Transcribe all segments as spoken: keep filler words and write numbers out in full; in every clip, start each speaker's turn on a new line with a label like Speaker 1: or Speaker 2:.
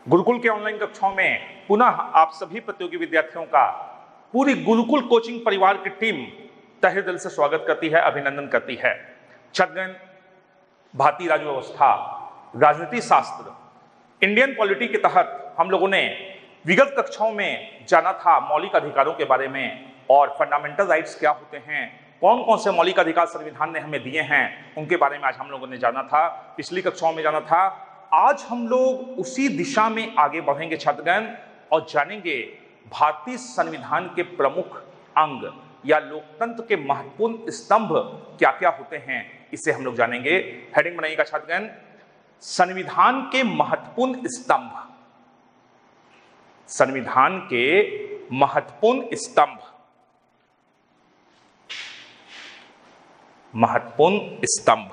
Speaker 1: गुरुकुल के ऑनलाइन कक्षाओं में पुनः आप सभी प्रतियोगी विद्यार्थियों का पूरी गुरुकुल कोचिंग परिवार की टीम तहे दिल से स्वागत करती है, अभिनंदन करती है। छात्रगण, भारतीय राज्य व्यवस्था, राजनीति शास्त्र, इंडियन पॉलिटी के तहत हम लोगों ने विगत कक्षाओं में जाना था मौलिक अधिकारों के बारे में और फंडामेंटल राइट्स क्या होते हैं, कौन कौन से मौलिक अधिकार संविधान ने हमें दिए हैं, उनके बारे में आज हम लोगों ने जाना था, पिछली कक्षाओं में जाना था। आज हम लोग उसी दिशा में आगे बढ़ेंगे छात्रगण और जानेंगे भारतीय संविधान के प्रमुख अंग या लोकतंत्र के महत्वपूर्ण स्तंभ क्या क्या होते हैं, इसे हम लोग जानेंगे। हेडिंग बनाइएगा छात्रगण, संविधान के महत्वपूर्ण स्तंभ। संविधान के महत्वपूर्ण स्तंभ, महत्वपूर्ण स्तंभ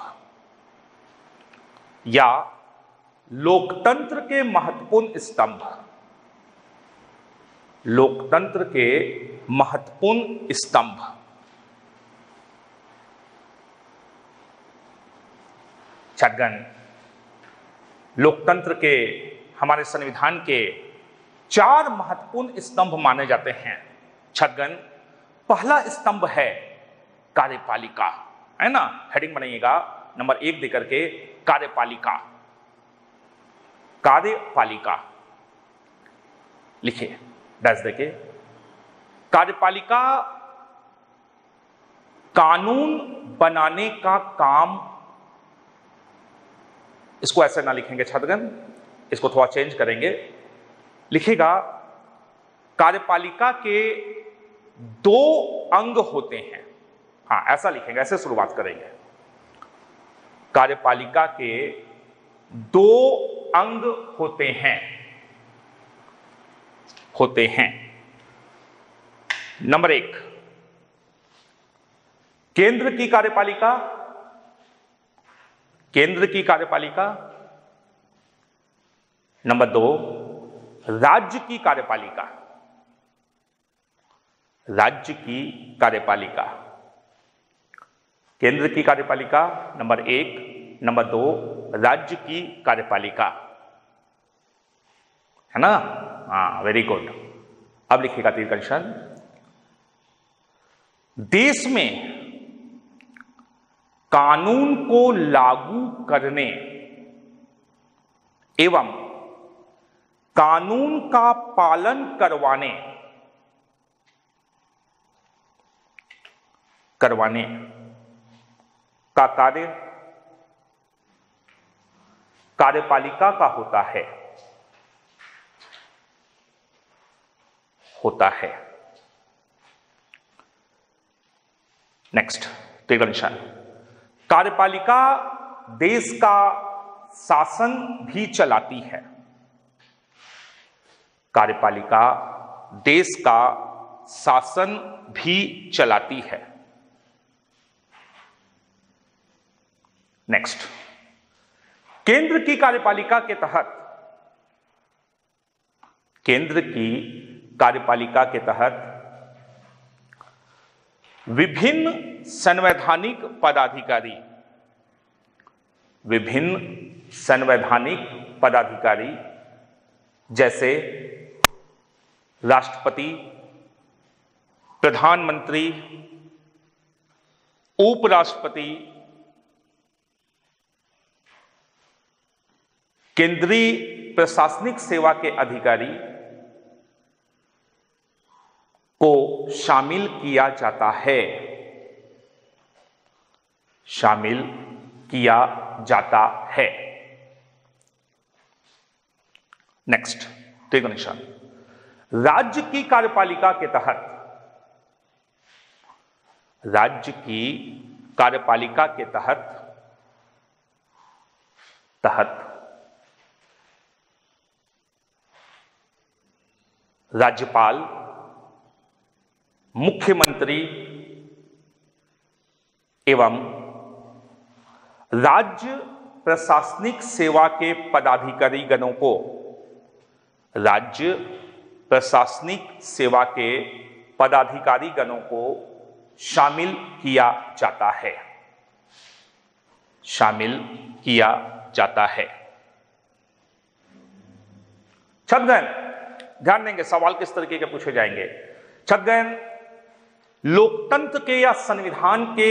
Speaker 1: या लोकतंत्र के महत्वपूर्ण स्तंभ, लोकतंत्र के महत्वपूर्ण स्तंभ। छात्रगण, लोकतंत्र के, हमारे संविधान के चार महत्वपूर्ण स्तंभ माने जाते हैं। छात्रगण, पहला स्तंभ है कार्यपालिका, है ना। हेडिंग बनाइएगा नंबर एक देकर के, कार्यपालिका। कार्यपालिका लिखिए, डैश देके। कार्यपालिका कानून बनाने का काम, इसको ऐसे ना लिखेंगे छात्रगण, इसको थोड़ा चेंज करेंगे। लिखिएगा, कार्यपालिका के दो अंग होते हैं। हाँ, ऐसा लिखेंगे, ऐसे शुरुआत करेंगे। कार्यपालिका के दो अंग होते हैं, होते हैं। नंबर एक, केंद्र की कार्यपालिका, केंद्र की कार्यपालिका। नंबर दो, राज्य की कार्यपालिका, राज्य की कार्यपालिका। केंद्र की कार्यपालिका नंबर एक, नंबर दो, राज्य की कार्यपालिका, है ना। हाँ, वेरी गुड। अब लिखिएगा तीर का निशान। देश में कानून को लागू करने एवं कानून का पालन करवाने करवाने का कार्य कार्यपालिका का होता है, होता है। नेक्स्ट, तीसरा निशान। कार्यपालिका देश का शासन भी चलाती है, कार्यपालिका देश का शासन भी चलाती है। नेक्स्ट, केंद्र की कार्यपालिका के तहत, केंद्र की कार्यपालिका के तहत विभिन्न संवैधानिक पदाधिकारी, विभिन्न संवैधानिक पदाधिकारी जैसे राष्ट्रपति, प्रधानमंत्री, उपराष्ट्रपति, केंद्रीय प्रशासनिक सेवा के अधिकारी को शामिल किया जाता है, शामिल किया जाता है। नेक्स्ट, तीसरा निशान। राज्य की कार्यपालिका के तहत, राज्य की कार्यपालिका के तहत तहत राज्यपाल, मुख्यमंत्री एवं राज्य प्रशासनिक सेवा के पदाधिकारी गणों को, राज्य प्रशासनिक सेवा के पदाधिकारी गणों को शामिल किया जाता है, शामिल किया जाता है। छात्रगण ध्यान देंगे, सवाल किस तरीके के पूछे जाएंगे। छात्रगण, लोकतंत्र के या संविधान के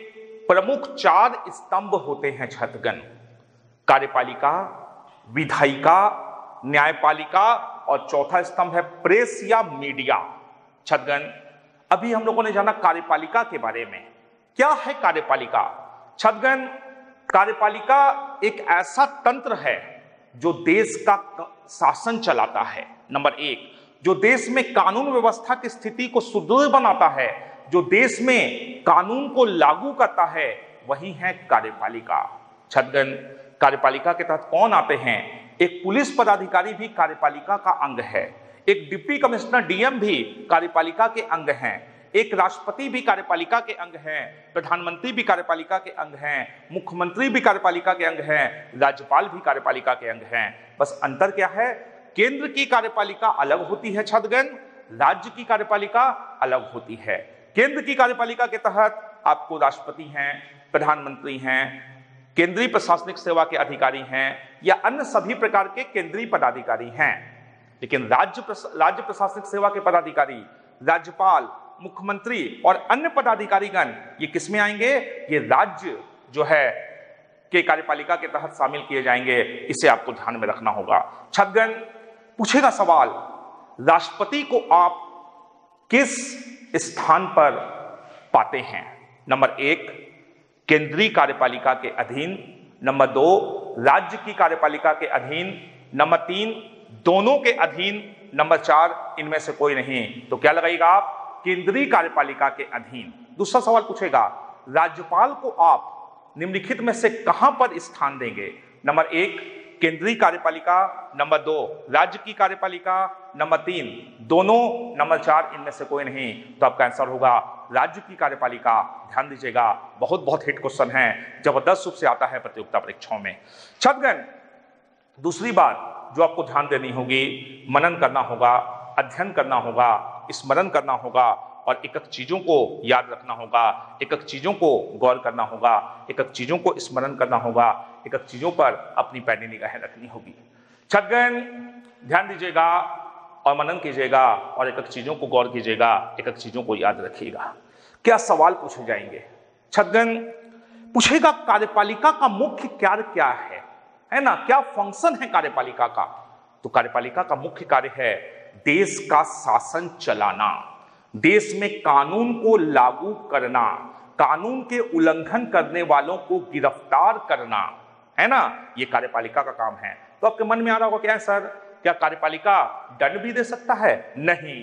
Speaker 1: प्रमुख चार स्तंभ होते हैं छात्रगण, कार्यपालिका, विधायिका, न्यायपालिका और चौथा स्तंभ है प्रेस या मीडिया। छात्रगण, अभी हम लोगों ने जाना कार्यपालिका के बारे में। क्या है कार्यपालिका? छात्रगण, कार्यपालिका एक ऐसा तंत्र है जो देश का शासन चलाता है। नंबर एक, जो देश में कानून व्यवस्था की स्थिति को सुदृढ़ बनाता है, जो देश में कानून को लागू करता है, वही है कार्यपालिका। छात्रगण, कार्यपालिका के तहत कौन आते हैं? एक पुलिस पदाधिकारी भी कार्यपालिका का अंग है, एक डिप्टी कमिश्नर डीएम भी कार्यपालिका के अंग हैं, एक राष्ट्रपति भी कार्यपालिका के अंग हैं, प्रधानमंत्री भी कार्यपालिका के अंग हैं, मुख्यमंत्री भी कार्यपालिका के अंग हैं, राज्यपाल भी कार्यपालिका के अंग हैं। बस अंतर क्या है? केंद्र की कार्यपालिका अलग होती है छात्रगण, राज्य की कार्यपालिका अलग होती है। केंद्र की कार्यपालिका के तहत आपको राष्ट्रपति हैं, प्रधानमंत्री हैं, केंद्रीय प्रशासनिक सेवा के अधिकारी हैं या अन्य सभी प्रकार के केंद्रीय पदाधिकारी हैं। लेकिन राज्य राज्य प्रशासनिक सेवा के पदाधिकारी, राज्यपाल, मुख्यमंत्री और अन्य पदाधिकारीगण ये किसमें आएंगे? ये राज्य जो है के कार्यपालिका के तहत शामिल किए जाएंगे। इसे आपको ध्यान में रखना होगा। छात्रगण, पूछेगा सवाल, राष्ट्रपति को आप किस स्थान पर पाते हैं? नंबर एक, केंद्रीय कार्यपालिका के अधीन। नंबर दो, राज्य की कार्यपालिका के अधीन। नंबर तीन, दोनों के अधीन। नंबर चार, इनमें से कोई नहीं। तो क्या लगाएगा आप? केंद्रीय कार्यपालिका के अधीन। दूसरा सवाल पूछेगा, राज्यपाल को आप निम्नलिखित में से कहां पर स्थान देंगे? नंबर एक, केंद्रीय कार्यपालिका। नंबर दो, राज्य की कार्यपालिका। नंबर तीन, दोनों। नंबर चार, इनमें से कोई नहीं। तो आपका आंसर होगा राज्य की कार्यपालिका। ध्यान दीजिएगा, बहुत बहुत हिट क्वेश्चन है, जबरदस्त रूप से आता है प्रतियोगिता परीक्षाओं में। छात्रगण, दूसरी बात जो आपको ध्यान देनी होगी, मनन करना होगा, अध्ययन करना होगा, स्मरण करना होगा और एक एक चीजों को याद रखना होगा, एक एक चीजों को गौर करना होगा, एक एक चीजों को स्मरण करना होगा, एक एक चीजों पर अपनी पैनी निगाहें रखनी होगी। छात्रगण, ध्यान दीजिएगा और मनन कीजिएगा और एक एक चीजों को गौर कीजिएगा, एक एक चीजों को याद रखिएगा। क्या सवाल पूछे जाएंगे? छात्रगण, पूछेगा कार्यपालिका का मुख्य कार्य क्या है, है ना? क्या फंक्शन है कार्यपालिका का? तो कार्यपालिका का मुख्य कार्य है देश का शासन चलाना, देश में कानून को लागू करना, कानून के उल्लंघन करने वालों को गिरफ्तार करना, है ना? ये कार्यपालिका का काम है। तो आपके मन में आ रहा होगा क्या है सर, क्या कार्यपालिका दंड भी दे सकता है? नहीं,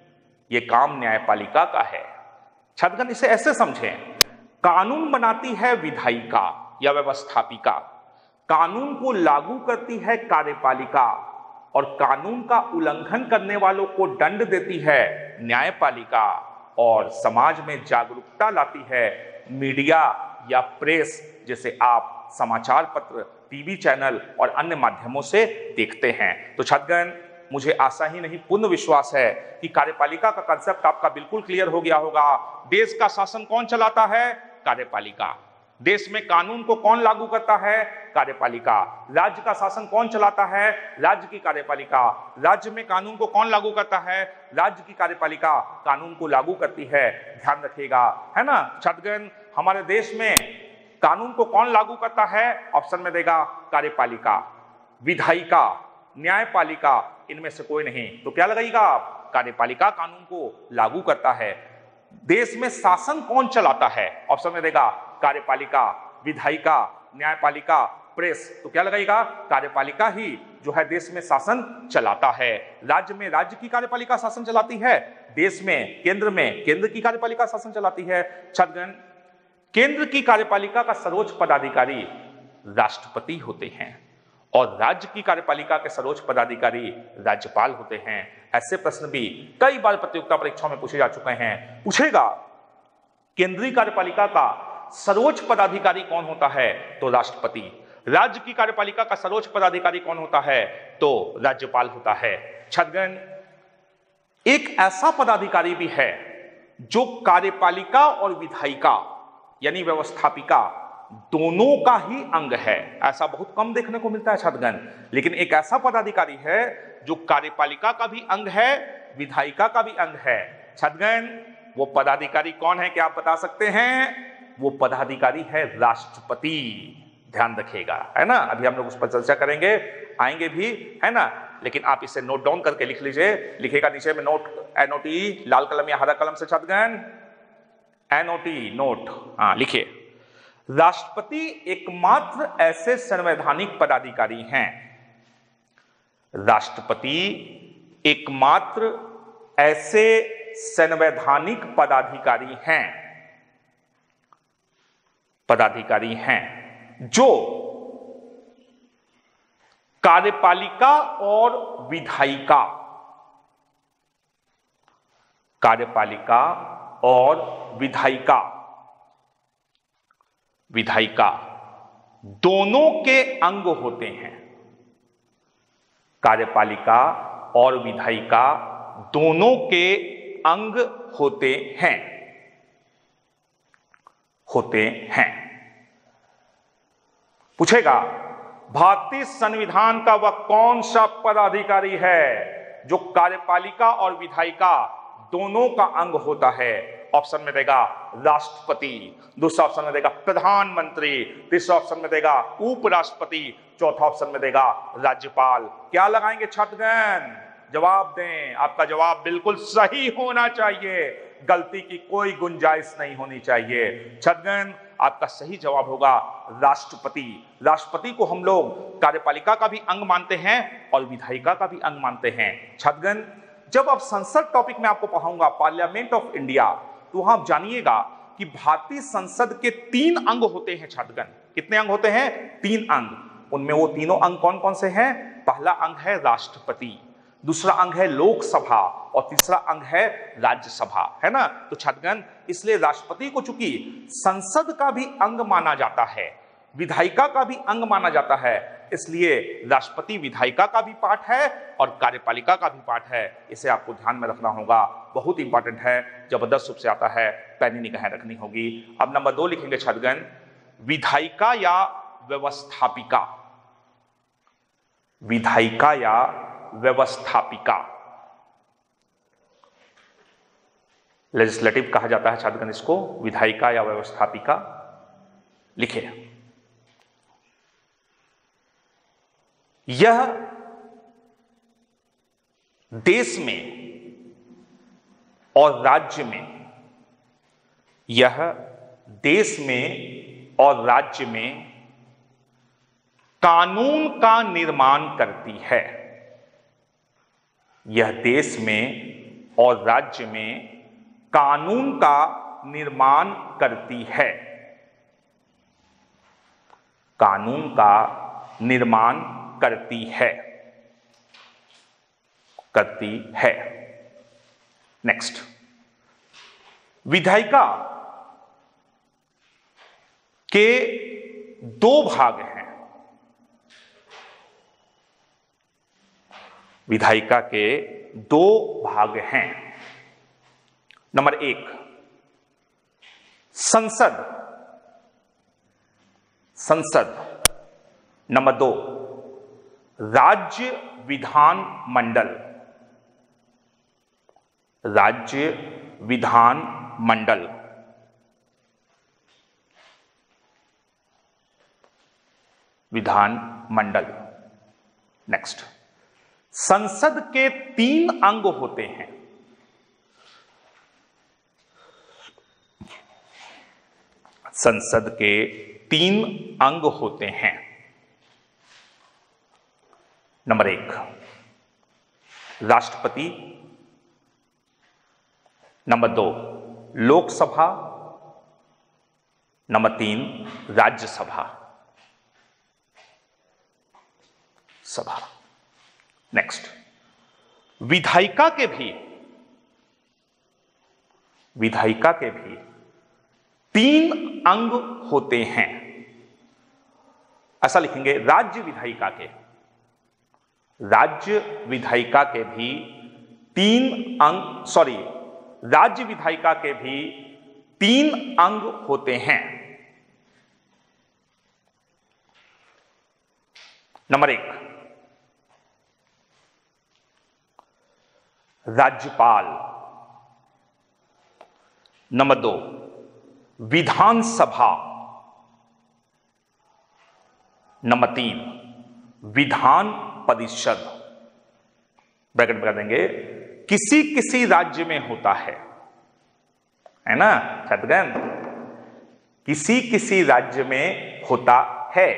Speaker 1: ये काम न्यायपालिका का है। छात्रगण, इसे ऐसे समझें, कानून बनाती है विधायिका या व्यवस्थापिका, कानून को लागू करती है कार्यपालिका और कानून का उल्लंघन करने वालों को दंड देती है न्यायपालिका, और समाज में जागरूकता लाती है मीडिया या प्रेस, जैसे आप समाचार पत्र, टीवी चैनल और अन्य माध्यमों से देखते हैं। तो छात्रगण, मुझे आशा ही नहीं पूर्ण विश्वास है कि कार्यपालिका का कांसेप्ट आपका बिल्कुल क्लियर हो गया होगा। देश का शासन कौन चलाता है? कार्यपालिका। देश में कानून को कौन लागू करता है? कार्यपालिका। राज्य का शासन कौन चलाता है? राज्य की कार्यपालिका। राज्य में कानून को कौन लागू करता है? राज्य की कार्यपालिका कानून को लागू करती है। ध्यान रखिएगा, है ना छात्रगण? हमारे देश में कानून को कौन लागू करता है? ऑप्शन में देगा कार्यपालिका, विधायिका, न्यायपालिका, इनमें से कोई नहीं। तो क्या लगाइएगा आप? कार्यपालिका कानून को लागू करता है। देश में शासन कौन चलाता है? ऑप्शन में देगा कार्यपालिका, विधायिका, न्यायपालिका, प्रेस। तो क्या लगाइएगा? कार्यपालिका ही जो है देश में शासन चलाता है। राज्य में राज्य की कार्यपालिका शासन चलाती है, देश में केंद्र में केंद्र की कार्यपालिका शासन चलाती है। छात्रगण, केंद्र की कार्यपालिका का सर्वोच्च पदाधिकारी राष्ट्रपति होते हैं और राज्य की कार्यपालिका के सर्वोच्च पदाधिकारी राज्यपाल होते हैं। ऐसे प्रश्न भी कई बार प्रतियोगिता परीक्षाओं में पूछे जा चुके हैं। पूछेगा केंद्रीय कार्यपालिका का सर्वोच्च पदाधिकारी कौन होता है? तो राष्ट्रपति। राज्य की कार्यपालिका का सर्वोच्च पदाधिकारी कौन होता है? तो राज्यपाल होता है। छात्रगण, एक ऐसा पदाधिकारी भी है जो कार्यपालिका और विधायिका यानी व्यवस्थापिका दोनों का ही अंग है। ऐसा बहुत कम देखने को मिलता है छात्रगण, लेकिन एक ऐसा पदाधिकारी है जो कार्यपालिका का भी अंग है, विधायिका का भी अंग है। छात्रगण, वो पदाधिकारी कौन है, क्या आप बता सकते हैं? वो पदाधिकारी है राष्ट्रपति। ध्यान रखिएगा, है ना। अभी हम लोग उस पर चर्चा करेंगे, आएंगे भी, है ना। लेकिन आप इसे नोट डाउन करके लिख लीजिए। लिखेगा नीचे में नोट, एनओटी, लाल कलम या हरा कलम से छात्रगण, एनओटी नोट, हाँ लिखिए। राष्ट्रपति एकमात्र ऐसे संवैधानिक पदाधिकारी हैं, राष्ट्रपति एकमात्र ऐसे संवैधानिक पदाधिकारी हैं पदाधिकारी हैं जो कार्यपालिका और विधायिका कार्यपालिका और विधायिका विधायिका दोनों के अंग होते हैं। कार्यपालिका और विधायिका दोनों के अंग होते हैं होते हैं पूछेगा, भारतीय संविधान का वह कौन सा पदाधिकारी है जो कार्यपालिका और विधायिका दोनों का अंग होता है? ऑप्शन में देगा राष्ट्रपति, दूसरा ऑप्शन में देगा प्रधानमंत्री, तीसरा ऑप्शन में देगा उपराष्ट्रपति, चौथा ऑप्शन में देगा राज्यपाल। क्या लगाएंगे छात्रगण? जवाब दें। आपका जवाब बिल्कुल सही होना चाहिए, गलती की कोई गुंजाइश नहीं होनी चाहिए। छात्रगण, आपका सही जवाब होगा राष्ट्रपति। राष्ट्रपति को हम लोग कार्यपालिका का भी अंग मानते हैं और विधायिका का भी अंग मानते हैं। छात्रगण, जब आप संसद टॉपिक में आपको पढ़ाऊंगा पार्लियामेंट ऑफ इंडिया, तो आप जानिएगा कि भारतीय संसद के तीन अंग होते हैं। छात्रगण, कितने अंग होते हैं? तीन अंग। उनमें वो तीनों अंग कौन कौन से हैं? पहला अंग है राष्ट्रपति, दूसरा अंग है लोकसभा और तीसरा अंग है राज्यसभा, है ना। तो छात्रगण, इसलिए राष्ट्रपति को चूंकि संसद का भी अंग माना जाता है, विधायिका का भी अंग माना जाता है, इसलिए राष्ट्रपति विधायिका का भी पार्ट है और कार्यपालिका का भी पार्ट है। इसे आपको ध्यान में रखना होगा, बहुत इंपॉर्टेंट है, जबरदस्त रूप से आता है, पैनी निगाहें रखनी होगी। अब नंबर दो लिखेंगे छात्रगण, विधायिका या व्यवस्थापिका। विधायिका या व्यवस्थापिका, लेजिस्लेटिव कहा जाता है छात्रगण इसको, विधायिका या व्यवस्थापिका। लिखिए, यह देश में और राज्य में यह देश में और राज्य में कानून का निर्माण करती है। यह देश में और राज्य में कानून का निर्माण करती है। कानून का निर्माण करती है करती है नेक्स्ट, विधायिका के दो भाग हैं। विधायिका के दो भाग हैं। नंबर एक, संसद संसद नंबर दो, राज्य विधान मंडल राज्य विधान मंडल। विधान मंडल नेक्स्ट, संसद के तीन अंग होते हैं। संसद के तीन अंग होते हैं। नंबर एक, राष्ट्रपति। नंबर दो, लोकसभा। नंबर तीन, राज्यसभा सभा। नेक्स्ट, विधायिका के भी विधायिका के भी तीन अंग होते हैं। ऐसा लिखेंगे, राज्य विधायिका के राज्य विधायिका के भी तीन अंग सॉरी राज्य विधायिका के भी तीन अंग होते हैं। नंबर एक, राज्यपाल। नंबर दो, विधानसभा। नंबर तीन, विधान परिषद। ब्रैकेट में कर देंगे, किसी किसी राज्य में होता है, है ना छात्रगण, किसी किसी राज्य में होता है।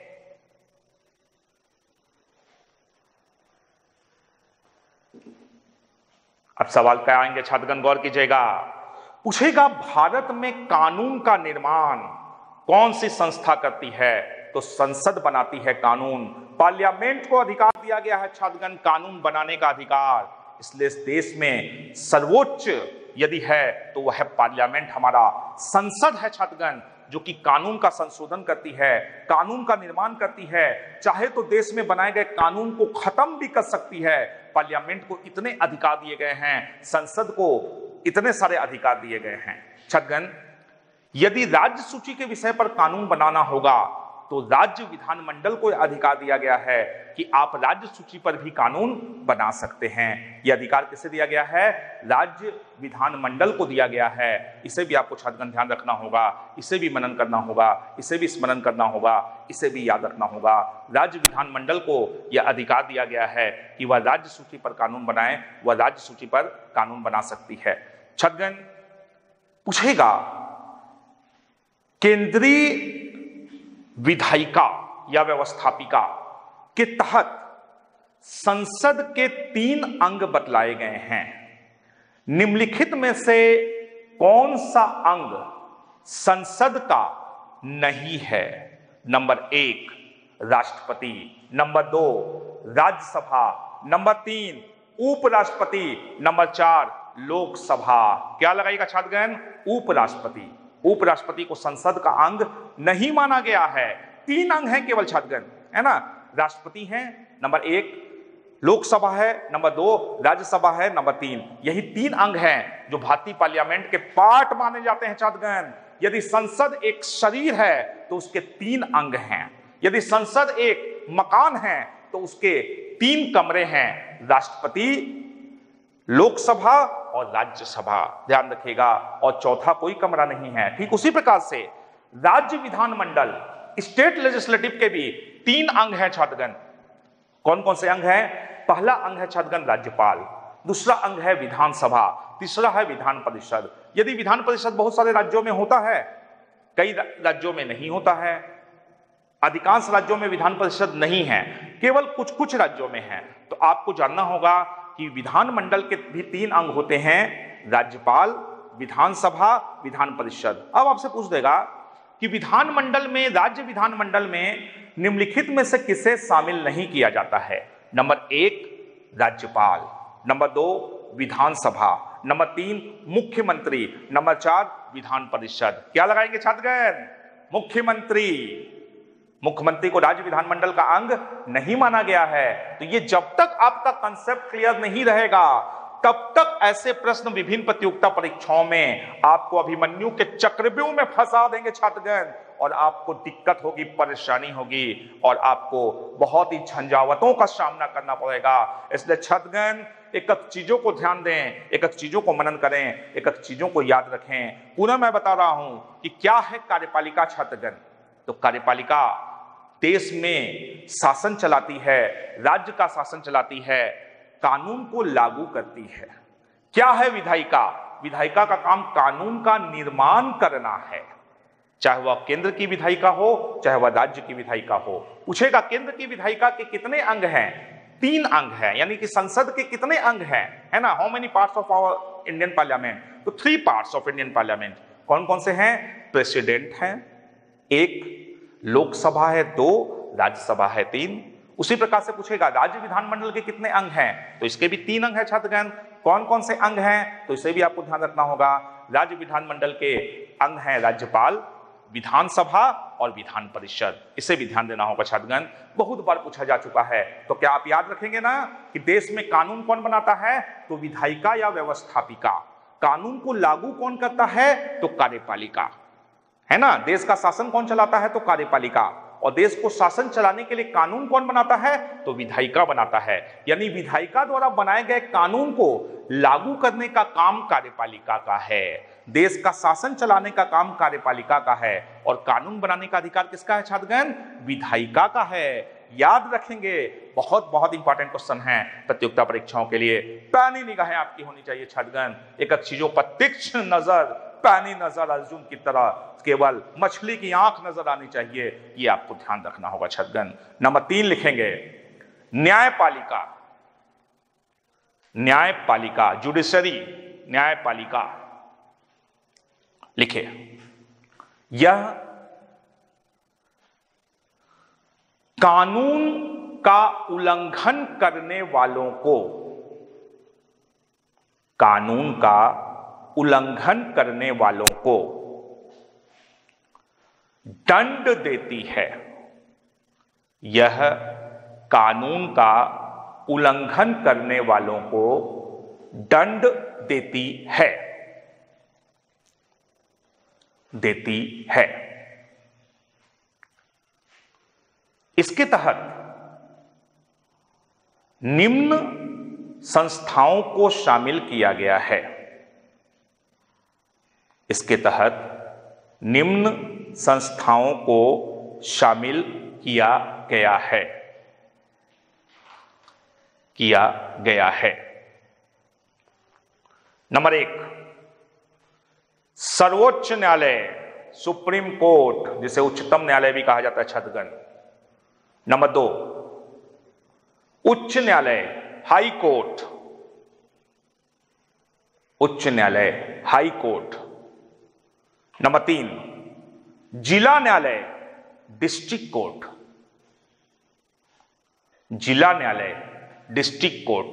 Speaker 1: अब सवाल क्या आएंगे छात्रगण, गौर कीजिएगा। पूछेगा भारत में कानून का निर्माण कौन सी संस्था करती है? तो संसद बनाती है कानून। पार्लियामेंट को अधिकार दिया गया है छात्रगण कानून बनाने का अधिकार, इसलिए इस देश में सर्वोच्च यदि है तो वह पार्लियामेंट हमारा संसद है छात्रगण, जो कि कानून का संशोधन करती है, कानून का निर्माण करती है। चाहे तो देश में बनाए गए कानून को खत्म भी कर सकती है। पार्लियामेंट को इतने अधिकार दिए गए हैं, संसद को इतने सारे अधिकार दिए गए हैं। छात्रगण, यदि राज्य सूची के विषय पर कानून बनाना होगा तो राज्य विधानमंडल को अधिकार दिया गया है कि आप राज्य सूची पर भी कानून बना सकते हैं। यह अधिकार किसे दिया गया है? राज्य विधानमंडल को दिया गया है। इसे भी आपको छात्रगण ध्यान रखना होगा, इसे भी मनन करना होगा, इसे भी स्मरण करना होगा, इसे भी याद रखना होगा। राज्य विधानमंडल को यह अधिकार दिया गया है कि वह राज्य सूची पर कानून बनाए, वह राज्य सूची पर कानून बना सकती है। छात्रगण, पूछेगा केंद्रीय विधायिका या व्यवस्थापिका के तहत संसद के तीन अंग बतलाए गए हैं। निम्नलिखित में से कौन सा अंग संसद का नहीं है? नंबर एक, राष्ट्रपति। नंबर दो, राज्यसभा। नंबर तीन, उपराष्ट्रपति। नंबर चार, लोकसभा। क्या लगाएगा छात्रगण? उपराष्ट्रपति। उपराष्ट्रपति को संसद का अंग नहीं माना गया है। तीन अंग हैं केवल छात्रगण, है ना। राष्ट्रपति हैं, नंबर एक, लोकसभा है, नंबर दो, राज्यसभा है, नंबर तीन। यही तीन अंग हैं जो भारतीय पार्लियामेंट के पार्ट माने जाते हैं छात्रगण। यदि संसद एक शरीर है तो उसके तीन अंग हैं। यदि संसद एक मकान है तो उसके तीन कमरे हैं, राष्ट्रपति, लोकसभा और राज्यसभा। ध्यान रखिएगा, और चौथा कोई कमरा नहीं है। ठीक उसी प्रकार से राज्य विधानमंडल, स्टेट लेजिस्लेटिव के भी तीन अंग हैं छात्रगण। कौन कौन से अंग हैं? पहला अंग है छात्रगण राज्यपाल, दूसरा अंग है विधानसभा, तीसरा है विधान परिषद। यदि विधान परिषद बहुत सारे राज्यों में होता है, कई राज्यों में नहीं होता है, अधिकांश राज्यों में विधान परिषद नहीं है, केवल कुछ कुछ राज्यों में है, तो आपको जानना होगा कि विधानमंडल के भी तीन अंग होते हैं, राज्यपाल, विधानसभा, विधान परिषद। अब आपसे पूछ देगा कि विधानमंडल में, राज्य विधानमंडल में निम्नलिखित में से किसे शामिल नहीं किया जाता है? नंबर एक, राज्यपाल। नंबर दो, विधानसभा। नंबर तीन, मुख्यमंत्री। नंबर चार, विधान परिषद। क्या लगाएंगे छात्रगण? मुख्यमंत्री। मुख्यमंत्री को राज्य विधानमंडल का अंग नहीं माना गया है। तो ये जब तक आपका कंसेप्ट क्लियर नहीं रहेगा तब तक ऐसे प्रश्न विभिन्न प्रतियोगिता परीक्षाओं में आपको अभिमन्यु के चक्रव्यूह में फंसा देंगे छात्रगण, और आपको दिक्कत होगी, परेशानी होगी, और आपको बहुत ही झंझावतों का सामना करना पड़ेगा। इसलिए छात्रगण, एक एक चीजों को ध्यान दें, एक एक चीजों को मनन करें, एक एक चीजों को याद रखें। पुनः मैं बता रहा हूं कि क्या है कार्यपालिका छात्रगण। तो कार्यपालिका देश में शासन चलाती है, राज्य का शासन चलाती है, कानून को लागू करती है। क्या है विधायिका? विधायिका का काम कानून का निर्माण करना है, चाहे वह केंद्र की विधायिका हो, चाहे वह राज्य की विधायिका हो। पूछेगा केंद्र की विधायिका के कितने अंग हैं? तीन अंग हैं, यानी कि संसद के कितने अंग हैं, है ना। How many parts of our Indian parliament? तो three parts of Indian parliament. कौन कौन से हैं? प्रेसिडेंट हैं एक, लोकसभा है दो, राज्यसभा है तीन। उसी प्रकार से पूछेगा राज्य विधानमंडल के कितने अंग हैं? तो इसके भी तीन अंग हैं छात्रगण। कौन कौन से अंग हैं? तो इसे भी आपको ध्यान रखना होगा। राज्य विधानमंडल के अंग हैं राज्यपाल, विधानसभा और विधान परिषद। इसे भी ध्यान देना होगा छात्रगण, बहुत बार पूछा जा चुका है। तो क्या आप याद रखेंगे ना कि देश में कानून कौन बनाता है? तो विधायिका या व्यवस्थापिका। कानून को लागू कौन करता है? तो कार्यपालिका, है ना। देश का शासन कौन चलाता है? तो कार्यपालिका। और देश को शासन चलाने के लिए कानून कौन बनाता है? तो विधायिका बनाता है। यानी विधायिका द्वारा बनाए गए कानून को लागू करने का काम कार्यपालिका का है। देश का शासन चलाने का काम कार्यपालिका का है और कानून बनाने का अधिकार किसका है छात्रगण? विधायिका का है। याद रखेंगे, बहुत बहुत इंपॉर्टेंट क्वेश्चन है प्रतियोगिता परीक्षाओं के लिए। पैनी निगाहें आपकी होनी चाहिए छात्रगण, एक एक चीजों पर तीक्ष्ण नजर, पैनी नजर अर्जुन की तरह, केवल मछली की आंख नजर आनी चाहिए, ये आपको ध्यान रखना होगा छात्रगण। नंबर तीन लिखेंगे न्यायपालिका। न्यायपालिका, जुडिशरी, न्यायपालिका लिखे। यह कानून का उल्लंघन करने वालों को, कानून का उल्लंघन करने वालों को दंड देती है। यह कानून का उल्लंघन करने वालों को दंड देती है, देती है। इसके तहत निम्न संस्थाओं को शामिल किया गया है। इसके तहत निम्न संस्थाओं को शामिल किया गया है, किया गया है। नंबर एक, सर्वोच्च न्यायालय, सुप्रीम कोर्ट, जिसे उच्चतम न्यायालय भी कहा जाता है छात्रगण। नंबर दो, उच्च न्यायालय, हाई कोर्ट, उच्च न्यायालय, हाई कोर्ट। नंबर तीन, जिला न्यायालय, डिस्ट्रिक्ट कोर्ट, जिला न्यायालय, डिस्ट्रिक्ट कोर्ट।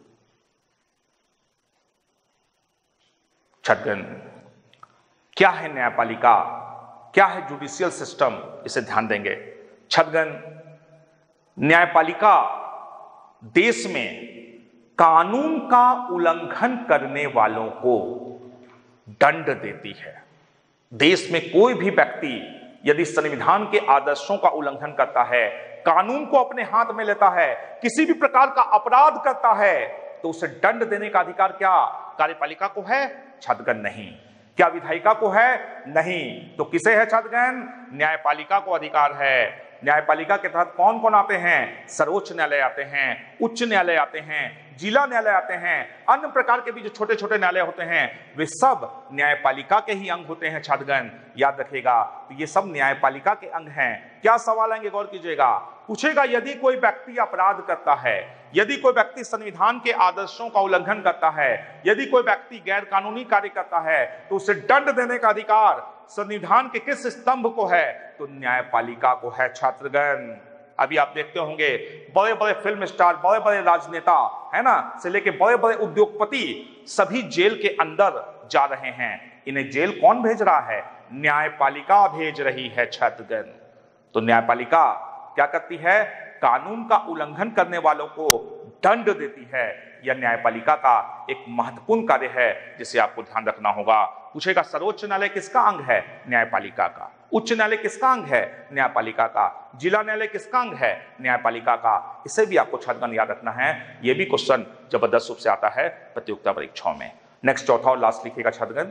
Speaker 1: छात्रगण, क्या है न्यायपालिका, क्या है जुडिशियल सिस्टम, इसे ध्यान देंगे। छात्रगण, न्यायपालिका देश में कानून का उल्लंघन करने वालों को दंड देती है। देश में कोई भी व्यक्ति यदि संविधान के आदर्शों का उल्लंघन करता है, कानून को अपने हाथ में लेता है, किसी भी प्रकार का अपराध करता है, तो उसे दंड देने का अधिकार क्या कार्यपालिका को है? छात्रगण, नहीं। क्या विधायिका को है? नहीं। तो किसे है छात्रगण? न्यायपालिका को अधिकार है। न्यायपालिका के तहत कौन कौन आते हैं? सर्वोच्च न्यायालय आते हैं, उच्च न्यायालय आते हैं, जिला न्यायालय आते हैं, अन्य प्रकार के भी जो छोटे छोटे न्यायालय होते हैं वे सब न्यायपालिका के ही अंग होते हैं छात्रगण। याद रखिएगा, तो ये सब न्यायपालिका के अंग हैं। क्या सवाल आएंगे, गौर कीजिएगा। पूछेगा यदि कोई व्यक्ति अपराध करता है, यदि कोई व्यक्ति संविधान के आदर्शों का उल्लंघन करता है, यदि कोई व्यक्ति गैर कानूनी कार्य करता है, तो उसे दंड देने का अधिकार संविधान के किस स्तंभ को है? तो न्यायपालिका को है छात्रगण। अभी आप देखते होंगे बड़े बड़े फिल्म स्टार, बड़े बड़े राजनेता, है ना, से लेके बड़े बड़े उद्योगपति सभी जेल के अंदर जा रहे हैं। इन्हें जेल कौन भेज रहा है? न्यायपालिका भेज रही है छात्रगण। तो न्यायपालिका क्या करती है? कानून का उल्लंघन करने वालों को दंड देती है। यह न्यायपालिका का एक महत्वपूर्ण कार्य है जिसे आपको ध्यान रखना होगा। पूछेगा सर्वोच्च न्यायालय किसका अंग है? न्यायपालिका का। उच्च न्यायालय किसका अंग है? न्यायपालिका का। जिला न्यायालय किसका अंग है? न्यायपालिका का। इसे भी आपको छात्रगण याद रखना है। यह भी क्वेश्चन जबरदस्त रूप से आता है प्रतियोगिता परीक्षाओं में। नेक्स्ट, चौथा और लास्ट लिखिएगा छात्रगण,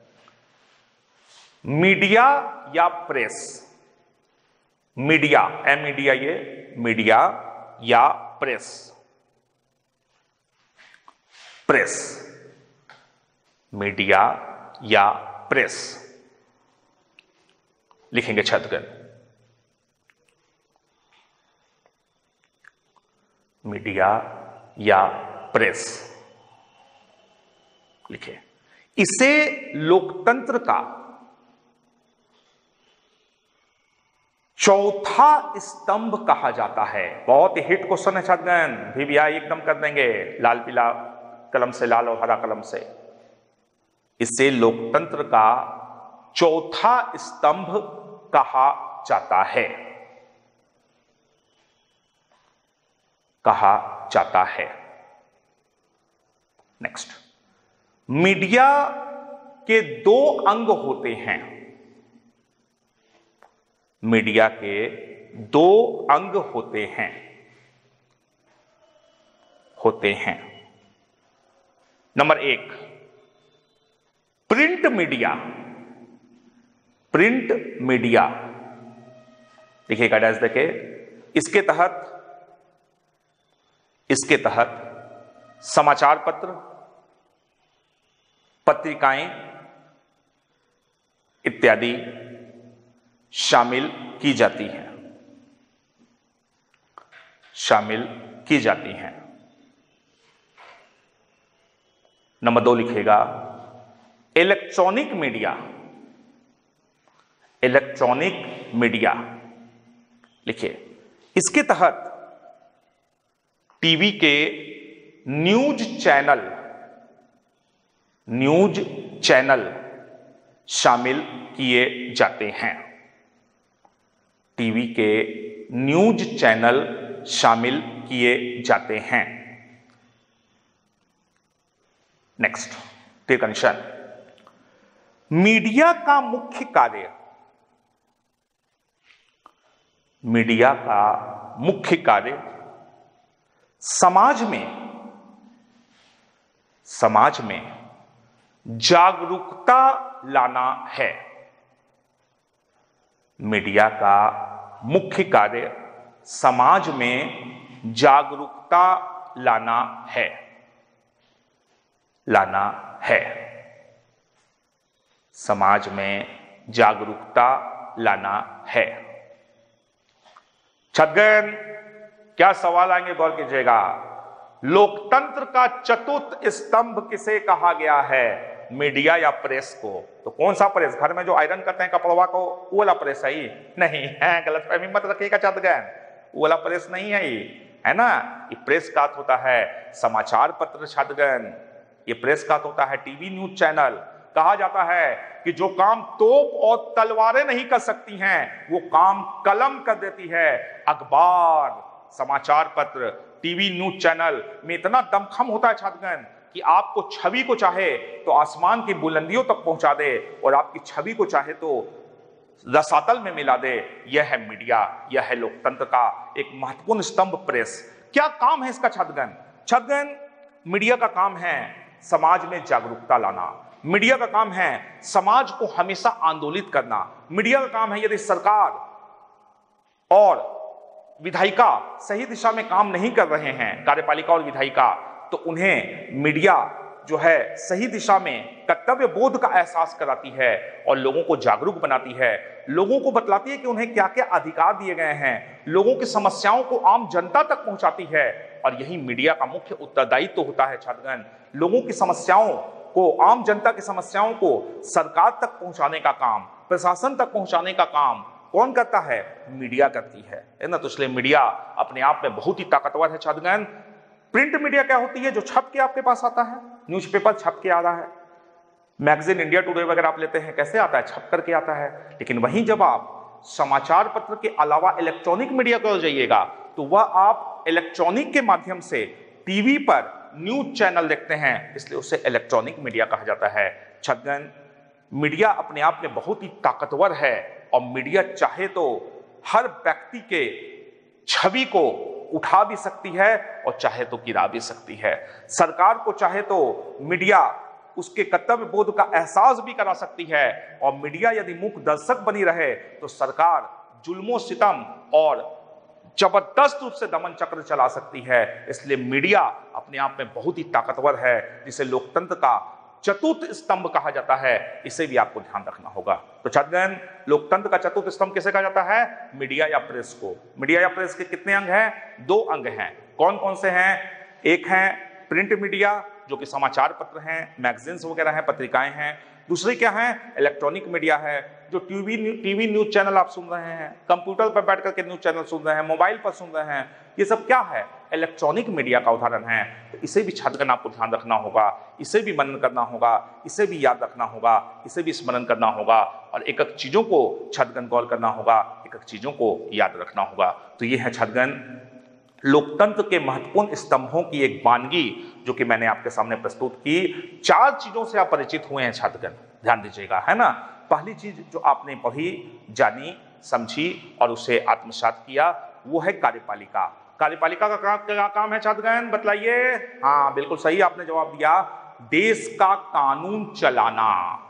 Speaker 1: मीडिया या प्रेस। मीडिया, एम मीडिया, ये मीडिया या प्रेस। प्रेस, मीडिया या प्रेस लिखेंगे छात्रगण। मीडिया या प्रेस लिखे। इसे लोकतंत्र का चौथा स्तंभ कहा जाता है। बहुत ही हिट क्वेश्चन है छात्रगण, वीवीआई एकदम कर देंगे लाल पीला कलम से, लाल और हरा कलम से। इसे लोकतंत्र का चौथा स्तंभ कहा जाता है, कहा जाता है। नेक्स्ट, मीडिया के दो अंग होते हैं। मीडिया के दो अंग होते हैं होते हैं नंबर एक, प्रिंट मीडिया। प्रिंट मीडिया देखिएगा, डैश देखे, इसके तहत इसके तहत समाचार पत्र, पत्रिकाएं इत्यादि शामिल की जाती हैं शामिल की जाती हैं नंबर दो लिखेगा, इलेक्ट्रॉनिक मीडिया। इलेक्ट्रॉनिक मीडिया लिखिए, इसके तहत टीवी के न्यूज चैनल न्यूज चैनल शामिल किए जाते हैं। टीवी के न्यूज चैनल शामिल किए जाते हैं। नेक्स्ट, टेक कंडीशन, मीडिया का मुख्य कार्य मीडिया का मुख्य कार्य समाज में समाज में जागरूकता लाना है। मीडिया का मुख्य कार्य समाज में जागरूकता लाना है लाना है समाज में जागरूकता लाना है। छात्रगण, क्या सवाल आएंगे, गौर कीजिएगा। लोकतंत्र का चतुर्थ स्तंभ किसे कहा गया है? मीडिया या प्रेस को? तो कौन सा प्रेस? घर में जो आयरन करते हैं कपड़वा को, वो वाला प्रेस है ही नहीं है। गलतफहमी मत रखिएगा छात्रगण, वो वाला प्रेस नहीं है ये, है ना। ये प्रेस का अर्थ होता है समाचार पत्र छात्रगण। ये प्रेस का अर्थ होता है टीवी न्यूज चैनल। कहा जाता है कि जो काम तोप और तलवारें नहीं कर सकती हैं, वो काम कलम कर देती है। अखबार, समाचार पत्र, टीवी न्यूज चैनल में इतना दमखम होता है छात्रगण कि आपको छवि को चाहे तो आसमान की बुलंदियों तक पहुंचा दे और आपकी छवि को चाहे तो रसातल में मिला दे। यह है मीडिया, यह है लोकतंत्र का एक महत्वपूर्ण स्तंभ प्रेस। क्या काम है इसका छात्रगण? छात्रगण, मीडिया का काम है समाज में जागरूकता लाना। मीडिया का काम है समाज को हमेशा आंदोलित करना। मीडिया का काम है, यदि सरकार और विधायिका सही दिशा में काम नहीं कर रहे हैं, कार्यपालिका और विधायिका, तो उन्हें मीडिया जो है सही दिशा में कर्तव्य बोध का एहसास कराती है और लोगों को जागरूक बनाती है। लोगों को बतलाती है कि उन्हें क्या क्या अधिकार दिए गए हैं, लोगों की समस्याओं को आम जनता तक पहुंचाती है। और यही मीडिया का मुख्य उत्तरदायित्व तो होता है छात्रगण। लोगों की समस्याओं को, आम जनता की समस्याओं को सरकार तक पहुंचाने का काम, प्रशासन तक पहुंचाने का काम कौन करता है? मीडिया करती है, है ना। तो इसलिए मीडिया अपने आप में बहुत ही ताकतवर है छात्रगण। प्रिंट मीडिया क्या होती है? जो छप के आपके पास आता है, न्यूज़पेपर छप के आ रहा है। मैगजीन इंडिया टुडे वगैरह आप लेते हैं, कैसे आता है? छप करके आता है। लेकिन वहीं जब आप समाचार पत्र के अलावा इलेक्ट्रॉनिक मीडिया को जाइएगा तो वह आप इलेक्ट्रॉनिक के माध्यम से टीवी पर न्यूज चैनल देखते हैं, इसलिए उसे इलेक्ट्रॉनिक मीडिया कहा जाता है। छात्रगण, मीडिया अपने आप में बहुत ही ताकतवर है और मीडिया चाहे तो हर व्यक्ति के छवि को उठा भी सकती है और चाहे तो गिरा भी सकती है। सरकार को चाहे तो मीडिया उसके कर्तव्य बोध का एहसास भी करा सकती है और मीडिया यदि मूक दर्शक बनी रहे तो सरकार जुल्मों सितम और जबरदस्त रूप से दमन चक्र चला सकती है। इसलिए मीडिया अपने आप में बहुत ही ताकतवर है, जिसे लोकतंत्र का चतुर्थ स्तंभ कहा जाता है। इसे भी आपको ध्यान रखना होगा। तो छात्रगण, लोकतंत्र का चतुर्थ स्तंभ किसे कहा जाता है? मीडिया या प्रेस को। मीडिया या प्रेस के कितने अंग हैं? दो अंग हैं। कौन कौन से हैं? एक है प्रिंट मीडिया, जो कि समाचार पत्र हैं, मैगजीन्स वगैरह हैं, पत्रिकाएं हैं। दूसरी क्या है? इलेक्ट्रॉनिक मीडिया है, जो टीवी टीवी न्यूज चैनल आप सुन रहे हैं, कंप्यूटर पर बैठ करके न्यूज चैनल सुन रहे हैं, मोबाइल पर सुन रहे हैं। ये सब क्या है? इलेक्ट्रॉनिक मीडिया का उदाहरण है। तो इसे भी छात्रगण आपको ध्यान रखना होगा, इसे भी मनन करना होगा, इसे भी याद रखना होगा, इसे भी स्मरण करना होगा और एक एक चीजों को छात्रगण गौर करना होगा, एक एक चीजों को याद रखना होगा। तो ये है छात्रगण लोकतंत्र के महत्वपूर्ण स्तंभों की एक वानगी, जो कि मैंने आपके सामने प्रस्तुत की। चार चीजों से आप परिचित हुए हैं छात्रगण, ध्यान दीजिएगा, है ना। पहली चीज जो आपने पढ़ी, जानी, समझी और उसे आत्मसात किया, वो है कार्यपालिका। कार्यपालिका का क्या, क्या काम है छात्रगण, बतलाइए। हाँ बिल्कुल सही आपने जवाब दिया, देश का कानून चलाना,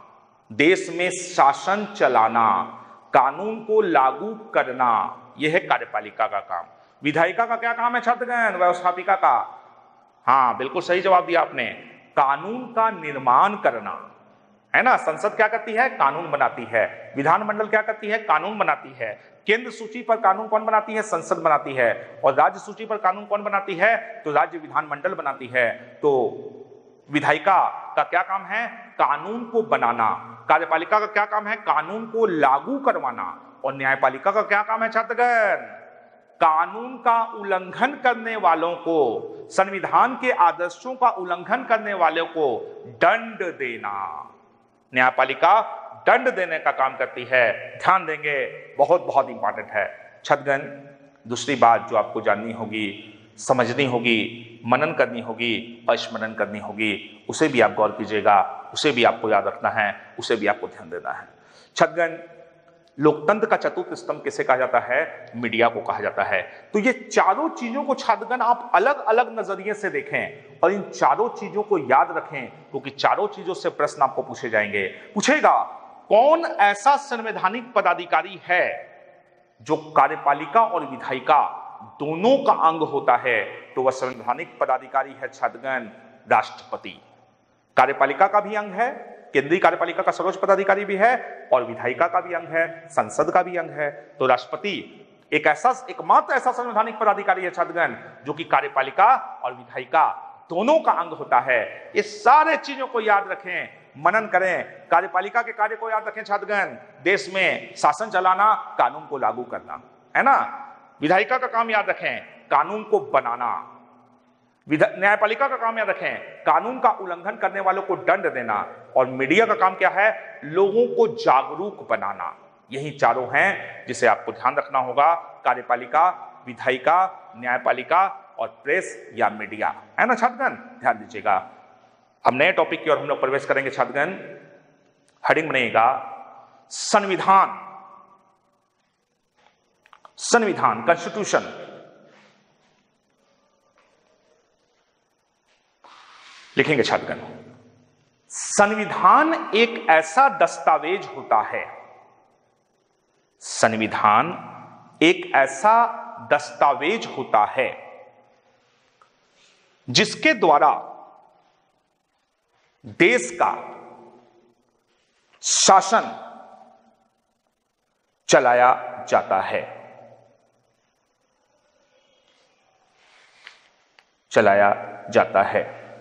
Speaker 1: देश में शासन चलाना, कानून को लागू करना, यह है कार्यपालिका का काम। विधायिका का क्या काम है छात्रगण, व्यवस्थापिका का। हाँ बिल्कुल सही जवाब दिया आपने, कानून का निर्माण करना, है ना। संसद क्या करती है, कानून बनाती है। विधानमंडल क्या करती है, कानून बनाती है। केंद्र सूची पर कानून कौन बनाती है, संसद बनाती है। और राज्य सूची पर कानून कौन बनाती है, तो राज्य विधानमंडल बनाती है। तो विधायिका का क्या काम है, कानून को बनाना। कार्यपालिका का क्या काम है, कानून को लागू करवाना। और न्यायपालिका का क्या काम है छात्रगण, कानून का उल्लंघन करने वालों को, संविधान के आदर्शों का उल्लंघन करने वालों को दंड देना। न्यायपालिका दंड देने का काम करती है, ध्यान देंगे, बहुत बहुत इंपॉर्टेंट है। छात्रगण दूसरी बात जो आपको जाननी होगी, समझनी होगी, मनन करनी होगी, स्मरण करनी होगी, उसे भी आप गौर कीजिएगा, उसे भी आपको याद रखना है, उसे भी आपको ध्यान देना है। छात्रगण लोकतंत्र का चतुर्थ स्तंभ किसे कहा जाता है, मीडिया को कहा जाता है। तो ये चारों चीजों को छात्रगण आप अलग अलग नजरिए से देखें और इन चारों चीजों को याद रखें, क्योंकि चारों चीजों से प्रश्न आपको पूछे जाएंगे। पूछेगा कौन ऐसा संवैधानिक पदाधिकारी है जो कार्यपालिका और विधायिका दोनों का अंग होता है, तो वह संवैधानिक पदाधिकारी है छात्रगण राष्ट्रपति। कार्यपालिका का भी अंग है, केंद्रीय कार्यपालिका का सर्वोच्च पदाधिकारी भी है, और विधायिका का भी अंग है, संसद का भी अंग है। तो राष्ट्रपति एक ऐसा एकमात्र ऐसा संवैधानिक पदाधिकारी है छात्रगण जो कि कार्यपालिका और विधायिका दोनों का अंग होता है। इस सारे चीजों को याद रखें, मनन करें। कार्यपालिका के कार्य को याद रखें छात्रगण, देश में शासन चलाना, कानून को लागू करना, है ना। विधायिका का काम याद रखें, कानून को बनाना। न्यायपालिका का काम याद रखें, कानून का उल्लंघन करने वालों को दंड देना। और मीडिया का काम क्या है, लोगों को जागरूक बनाना। यही चारों हैं जिसे आपको ध्यान रखना होगा, कार्यपालिका, विधायिका, न्यायपालिका और प्रेस या मीडिया, है ना छात्रगण, ध्यान दीजिएगा। अब नए टॉपिक की ओर हम लोग प्रवेश करेंगे छात्रगण। हेडिंग बनेगा संविधान, संविधान कॉन्स्टिट्यूशन। लिखेंगे छात्रगण, संविधान एक ऐसा दस्तावेज होता है, संविधान एक ऐसा दस्तावेज होता है जिसके द्वारा देश का शासन चलाया जाता है, चलाया जाता है।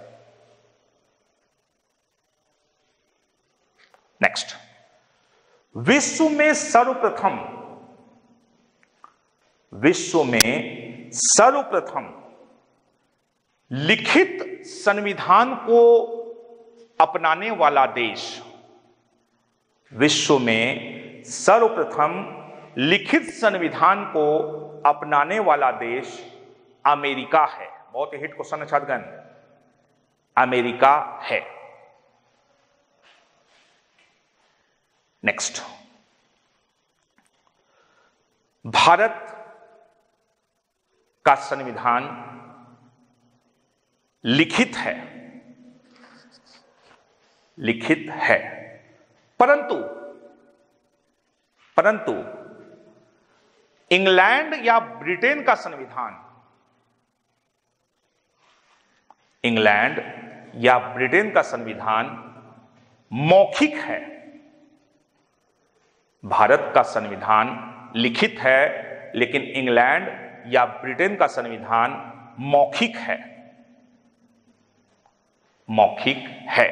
Speaker 1: नेक्स्ट, विश्व में सर्वप्रथम, विश्व में सर्वप्रथम लिखित संविधान को अपनाने वाला देश, विश्व में सर्वप्रथम लिखित संविधान को अपनाने वाला देश अमेरिका है। बहुत ही हिट क्वेश्चन है छात्रगण, अमेरिका है। नेक्स्ट, भारत का संविधान लिखित है, लिखित है, परंतु परंतु इंग्लैंड या ब्रिटेन का संविधान, इंग्लैंड या ब्रिटेन का संविधान मौखिक है। भारत का संविधान लिखित है, लेकिन इंग्लैंड या ब्रिटेन का संविधान मौखिक है, मौखिक है।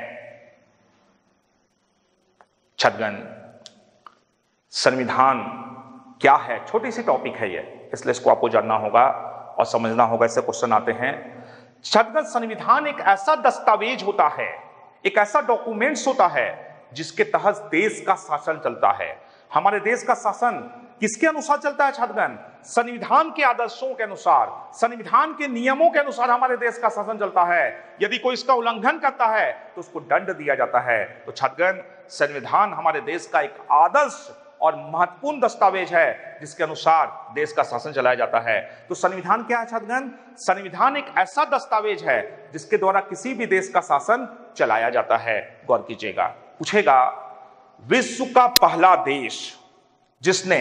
Speaker 1: छात्रगण, संविधान क्या है, छोटी सी टॉपिक है ये, इसलिए इसको आपको जानना होगा और समझना होगा, इससे क्वेश्चन आते हैं। छात्रगण, संविधान एक ऐसा दस्तावेज होता है, एक ऐसा डॉक्यूमेंट्स होता है जिसके तहत देश का शासन चलता है। हमारे देश का शासन किसके अनुसार चलता है छात्रगण? संविधान के आदर्शों के अनुसार, संविधान के नियमों के अनुसार हमारे देश का शासन चलता है। यदि कोई इसका उल्लंघन करता है तो उसको दंड दिया जाता है। तो छात्रगण, संविधान हमारे देश का एक आदर्श और महत्वपूर्ण दस्तावेज है जिसके अनुसार देश का शासन चलाया जाता है। तो संविधान क्या है छात्रगण? संविधान एक ऐसा दस्तावेज है जिसके द्वारा किसी भी देश का शासन चलाया जाता है। गौर कीजिएगा, पूछेगा विश्व का पहला देश जिसने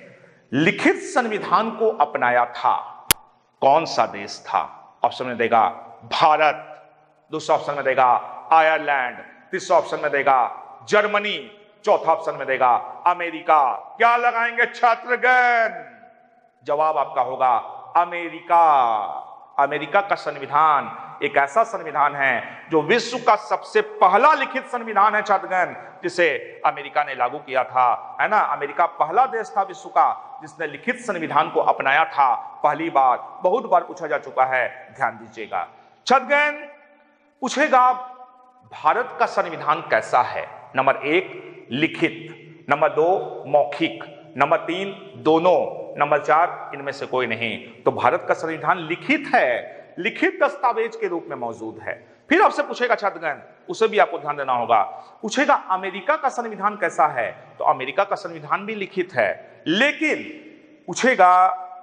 Speaker 1: लिखित संविधान को अपनाया था, कौन सा देश था? ऑप्शन में देगा भारत, दूसरा ऑप्शन में देगा आयरलैंड, तीसरा ऑप्शन में देगा जर्मनी, चौथा ऑप्शन में देगा अमेरिका। क्या लगाएंगे छात्रगण? जवाब आपका होगा अमेरिका। अमेरिका का संविधान एक ऐसा संविधान है जो विश्व का सबसे पहला लिखित संविधान है छात्रगण, जिसे अमेरिका ने लागू किया था, है ना। अमेरिका पहला देश था विश्व का जिसने लिखित संविधान को अपनाया था, पहली बार। बहुत बार पूछा जा चुका है, ध्यान दीजिएगा छात्रगण। पूछेगा भारत का संविधान कैसा है? नंबर एक लिखित, नंबर दो मौखिक, नंबर तीन दोनों, नंबर चार इनमें से कोई नहीं। तो भारत का संविधान लिखित है, लिखित दस्तावेज के रूप में मौजूद है। फिर आपसे पूछेगा छात्रगण, उसे भी आपको ध्यान देना होगा, पूछेगा अमेरिका का संविधान कैसा है? तो अमेरिका का संविधान भी लिखित है, लेकिन पूछेगा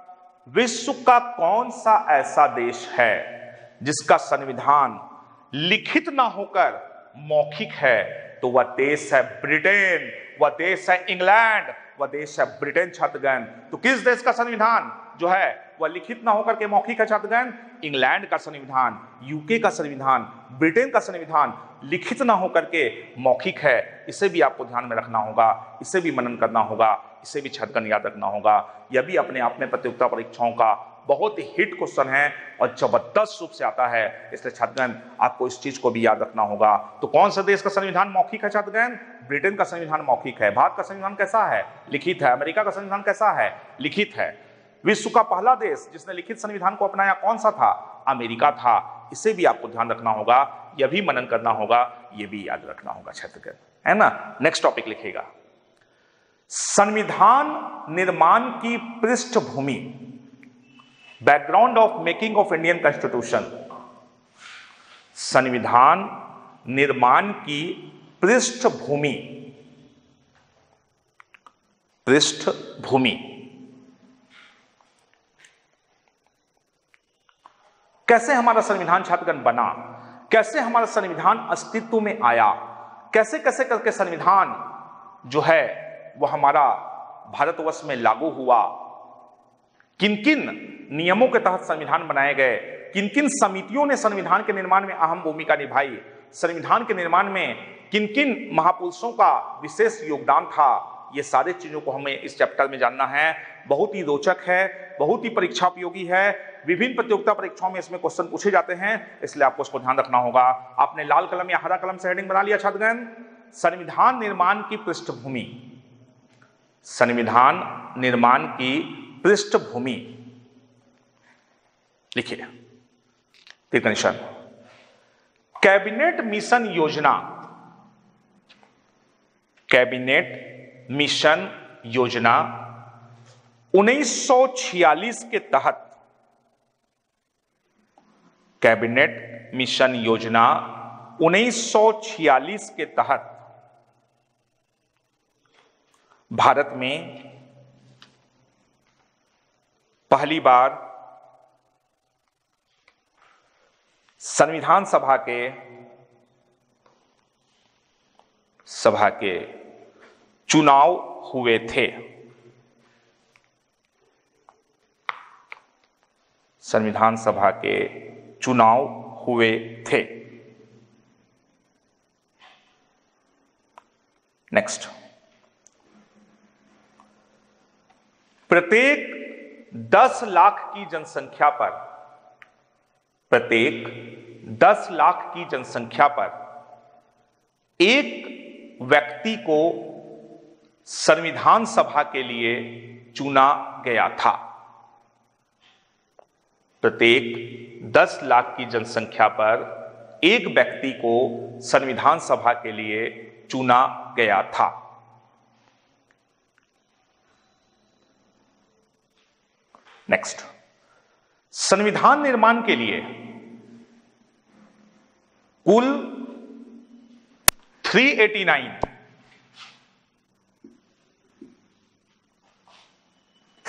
Speaker 1: विश्व का कौन सा ऐसा देश है जिसका संविधान लिखित ना होकर मौखिक है? तो वह देश है ब्रिटेन, वह देश है इंग्लैंड, वह देश है ब्रिटेन छात्रगण। तो किस देश का संविधान जो है वह लिखित ना होकर के मौखिक है छात्रगण? इंग्लैंड का संविधान, यूके का संविधान, ब्रिटेन का संविधान लिखित ना होकर के मौखिक है। इसे भी आपको ध्यान में रखना होगा, इसे भी मनन करना होगा, इसे भी छात्रगण याद रखना होगा। यह भी अपने आप में प्रतियोगिता परीक्षाओं का बहुत ही हिट क्वेश्चन है और जबरदस्त रूप से आता है, इसलिए छात्रगण आपको इस चीज को भी याद रखना होगा। तो कौन सा देश का संविधान मौखिक है छात्रगण? ब्रिटेन का संविधान मौखिक है। भारत का संविधान कैसा है? लिखित है। अमेरिका का संविधान कैसा है? लिखित है। विश्व का पहला देश जिसने लिखित संविधान को अपनाया कौन सा था? अमेरिका था। इसे भी आपको ध्यान रखना होगा, यह भी मनन करना होगा, यह भी याद रखना होगा छात्रगण, है ना। नेक्स्ट टॉपिक लिखिएगा, संविधान निर्माण की पृष्ठभूमि, background of making of Indian constitution. संविधान निर्माण की पृष्ठभूमि, पृष्ठभूमि कैसे हमारा संविधान छात्रगण बना, कैसे हमारा संविधान अस्तित्व में आया, कैसे कैसे करके संविधान जो है वह हमारा भारतवर्ष में लागू हुआ, किन किन नियमों के तहत संविधान बनाए गए, किन किन समितियों ने संविधान के निर्माण में अहम भूमिका निभाई, संविधान के निर्माण में किन किन महापुरुषों का विशेष योगदान था, ये सारे चीजों को हमें इस चैप्टर में जानना है। बहुत ही रोचक है, बहुत ही परीक्षा उपयोगी है, विभिन्न प्रतियोगिता परीक्षाओं में इसमें क्वेश्चन पूछे जाते हैं, इसलिए आपको इसको ध्यान रखना होगा। आपने लाल कलम या हरा कलम से हेडिंग बना लिया छात्रगण? संविधान निर्माण की पृष्ठभूमि, संविधान निर्माण की पृष्ठभूमि लिखिए। तीर का निशान, कैबिनेट मिशन योजना, कैबिनेट मिशन योजना उन्नीस सौ छियालीस के तहत, कैबिनेट मिशन योजना उन्नीस सौ छियालीस के तहत भारत में पहली बार संविधान सभा के सभा के चुनाव हुए थे। संविधान सभा के चुनाव हुए थे। नेक्स्ट, प्रत्येक दस लाख की जनसंख्या पर, प्रत्येक दस लाख की जनसंख्या पर एक व्यक्ति को संविधान सभा के लिए चुना गया था। प्रत्येक दस लाख की जनसंख्या पर एक व्यक्ति को संविधान सभा के लिए चुना गया था। नेक्स्ट, संविधान निर्माण के लिए कुल तीन सौ नवासी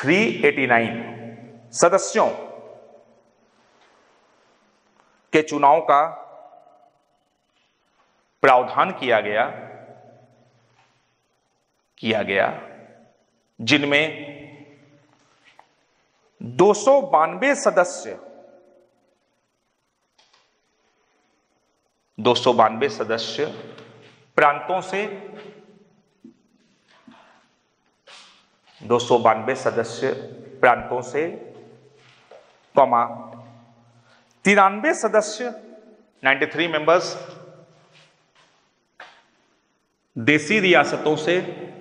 Speaker 1: तीन सौ नवासी सदस्यों के चुनाव का प्रावधान किया गया किया गया जिनमें दो सौ बानवे सदस्य दो सौ बानवे सदस्य प्रांतों से दो सौ बानवे सदस्य प्रांतों से कौमा तिरानवे सदस्य तिरानवे मेंबर्स देसी रियासतों से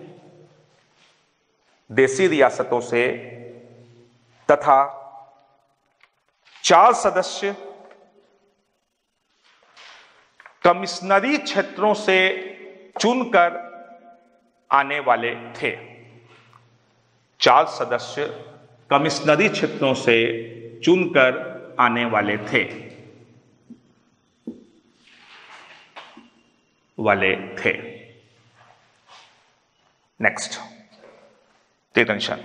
Speaker 1: देसी रियासतों से तथा चार सदस्य कमिश्नरी क्षेत्रों से चुनकर आने वाले थे। चार सदस्य कमिश्नरी क्षेत्रों से चुनकर आने वाले थे वाले थे नेक्स्ट टेंशन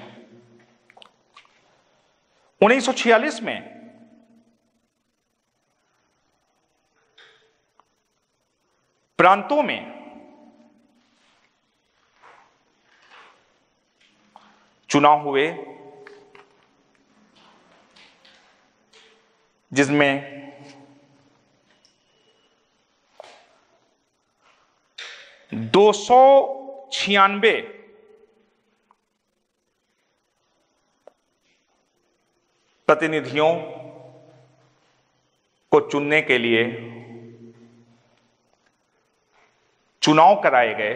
Speaker 1: उन्नीस सौ छियालीस में प्रांतों में चुनाव हुए जिसमें दो सौ छियानवे प्रतिनिधियों को चुनने के लिए चुनाव कराए गए।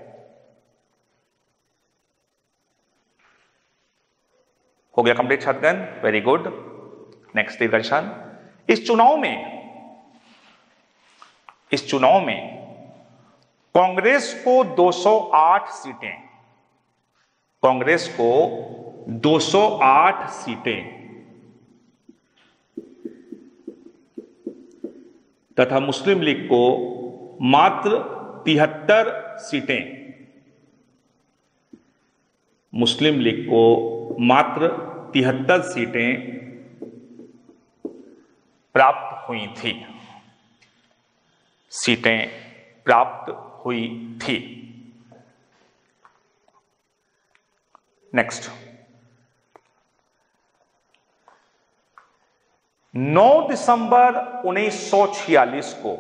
Speaker 1: हो गया कंप्लीट छात्रगण, वेरी गुड। नेक्स्ट क्वेश्चन, इस चुनाव में इस चुनाव में कांग्रेस को दो सौ आठ सीटें कांग्रेस को दो सौ आठ सीटें तथा मुस्लिम लीग को मात्र तिहत्तर सीटें मुस्लिम लीग को मात्र तिहत्तर सीटें प्राप्त हुई थी सीटें प्राप्त हुई थी। नेक्स्ट, नौ दिसंबर उन्नीस सौ छियालीस को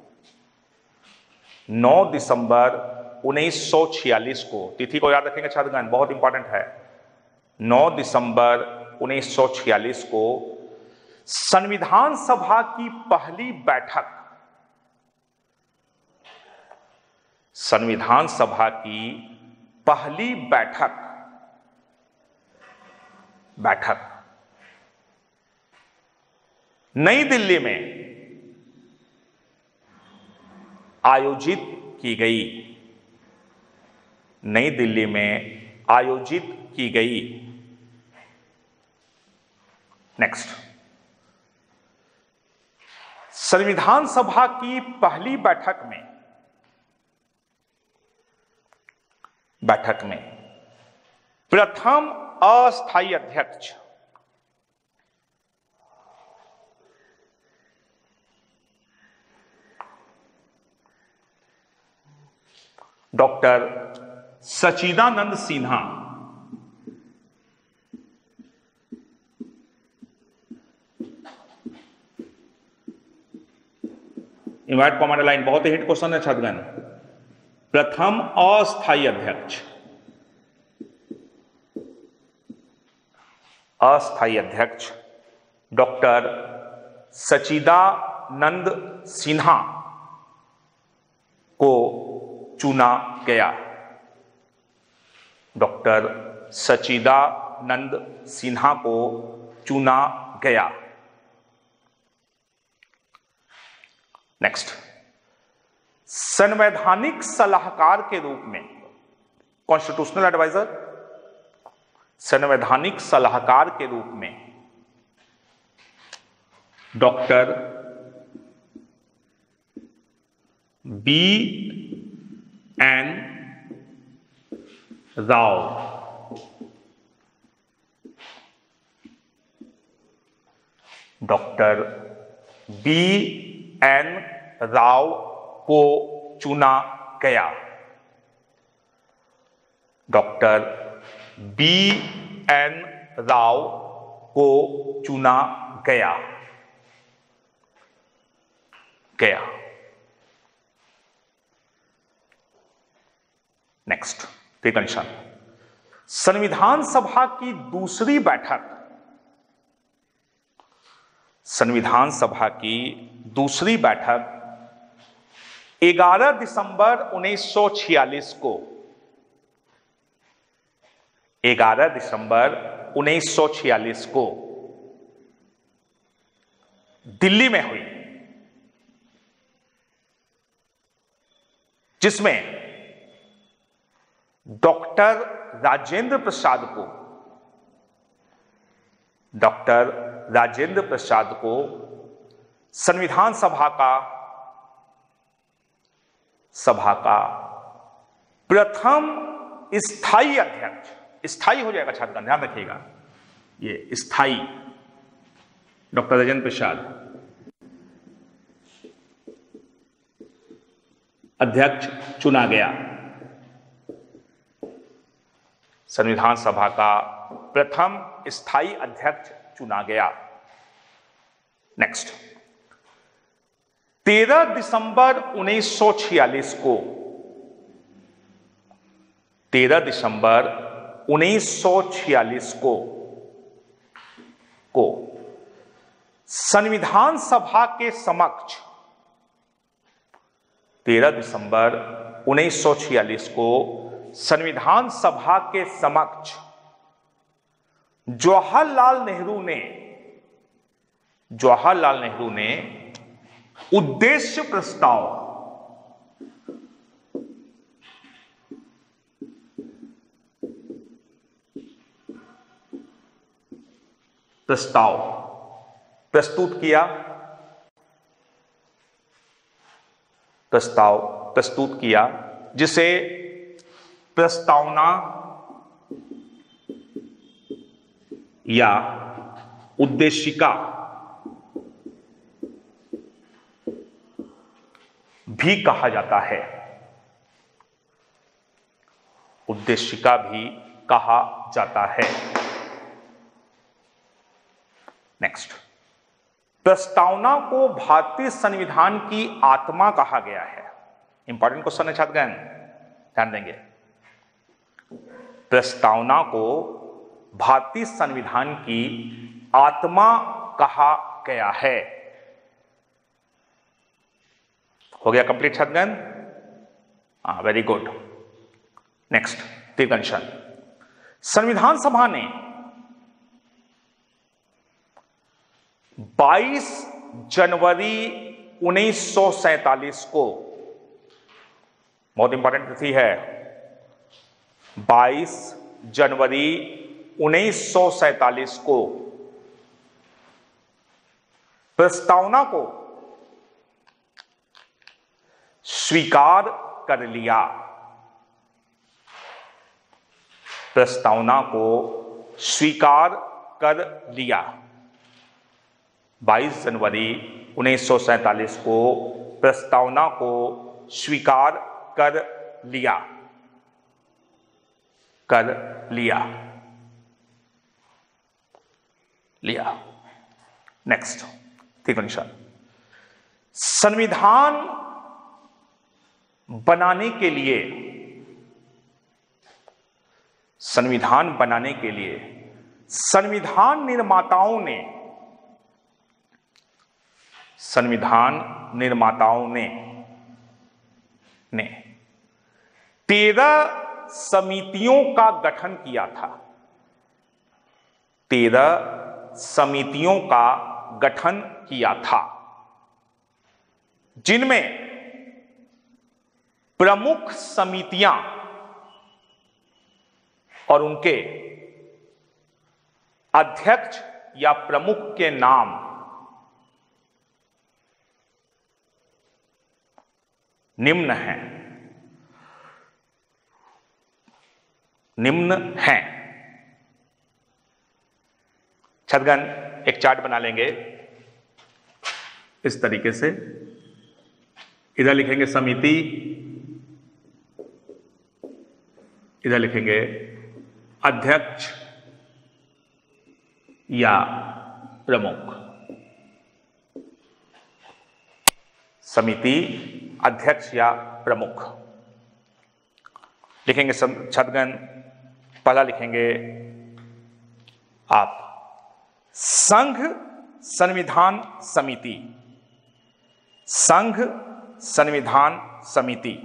Speaker 1: नौ दिसंबर उन्नीस सौ छियालीस को, तिथि को याद रखेंगे छात्रगण, बहुत इंपॉर्टेंट है। नौ दिसंबर उन्नीस सौ छियालीस को संविधान सभा की पहली बैठक संविधान सभा की पहली बैठक बैठक नई दिल्ली में आयोजित की गई नई दिल्ली में आयोजित की गई। नेक्स्ट, संविधान सभा की पहली बैठक में बैठक में प्रथम अस्थायी अध्यक्ष doctor Sachchidanand Sinha invite comment line, बहुत ही हिट क्वेश्चन है छात्रगण। प्रथम अस्थायी अध्यक्ष अस्थायी अध्यक्ष डॉक्टर सच्चिदानंद सिन्हा को चुना गया डॉक्टर सच्चिदानंद सिन्हा को चुना गया। नेक्स्ट, संवैधानिक सलाहकार के रूप में कॉन्स्टिट्यूशनल एडवाइजर संवैधानिक सलाहकार के रूप में doctor B N Rau doctor B N Rau को चुना गया। डॉक्टर बी एन राव को चुना गया गया नेक्स्ट कंडीशन, संविधान सभा की दूसरी बैठक संविधान सभा की दूसरी बैठक ग्यारह दिसंबर उन्नीस सौ छियालीस को ग्यारह दिसंबर उन्नीस सौ छियालीस को दिल्ली में हुई, जिसमें डॉक्टर राजेंद्र प्रसाद को डॉक्टर राजेंद्र प्रसाद को संविधान सभा का सभा का प्रथम स्थायी अध्यक्ष, स्थायी हो जाएगा छात्रगण, ध्यान रखिएगा, ये स्थायी डॉक्टर राजेंद्र प्रसाद अध्यक्ष चुना गया। संविधान सभा का प्रथम स्थायी अध्यक्ष चुना गया। नेक्स्ट, तेरह दिसंबर उन्नीस सौ छियालीस को तेरह दिसंबर उन्नीस सौ छियालीस को को संविधान सभा के समक्ष तेरह दिसंबर उन्नीस सौ छियालीस को संविधान सभा के समक्ष जवाहरलाल नेहरू ने जवाहरलाल नेहरू ने उद्देश्य प्रस्ताव प्रस्ताव प्रस्तुत किया प्रस्ताव प्रस्तुत किया जिसे प्रस्तावना या उद्देशिका भी कहा जाता है उद्देशिका भी कहा जाता है। नेक्स्ट, प्रस्तावना को भारतीय संविधान की आत्मा कहा गया है। इंपॉर्टेंट क्वेश्चन है छात्रगण, ध्यान देंगे। प्रस्तावना को भारतीय संविधान की आत्मा कहा गया है। हो गया कंप्लीट छात्रगण? हाँ, वेरी गुड। नेक्स्ट, कंडीशन, संविधान सभा ने बाईस जनवरी उन्नीस सौ सैंतालीस को, बहुत इंपॉर्टेंट तिथि है, बाईस जनवरी उन्नीस सौ सैंतालीस को प्रस्तावना को स्वीकार कर लिया। प्रस्तावना को स्वीकार कर लिया। बाईस जनवरी उन्नीस सौ सैंतालीस को प्रस्तावना को स्वीकार कर लिया कर लिया लिया नेक्स्ट, कंडीशन, संविधान बनाने के लिए संविधान बनाने के लिए संविधान निर्माताओं ने संविधान निर्माताओं ने ने तेरह समितियों का गठन किया था। तेरह समितियों का गठन किया था, जिनमें प्रमुख समितियां और उनके अध्यक्ष या प्रमुख के नाम निम्न हैं निम्न हैं छात्रगण, एक चार्ट बना लेंगे। इस तरीके से। इधर लिखेंगे समिति, इधर लिखेंगे अध्यक्ष या प्रमुख। समिति, अध्यक्ष या प्रमुख लिखेंगे। छात्रगण पहला लिखेंगे आप संघ संविधान समिति। संघ संविधान समिति,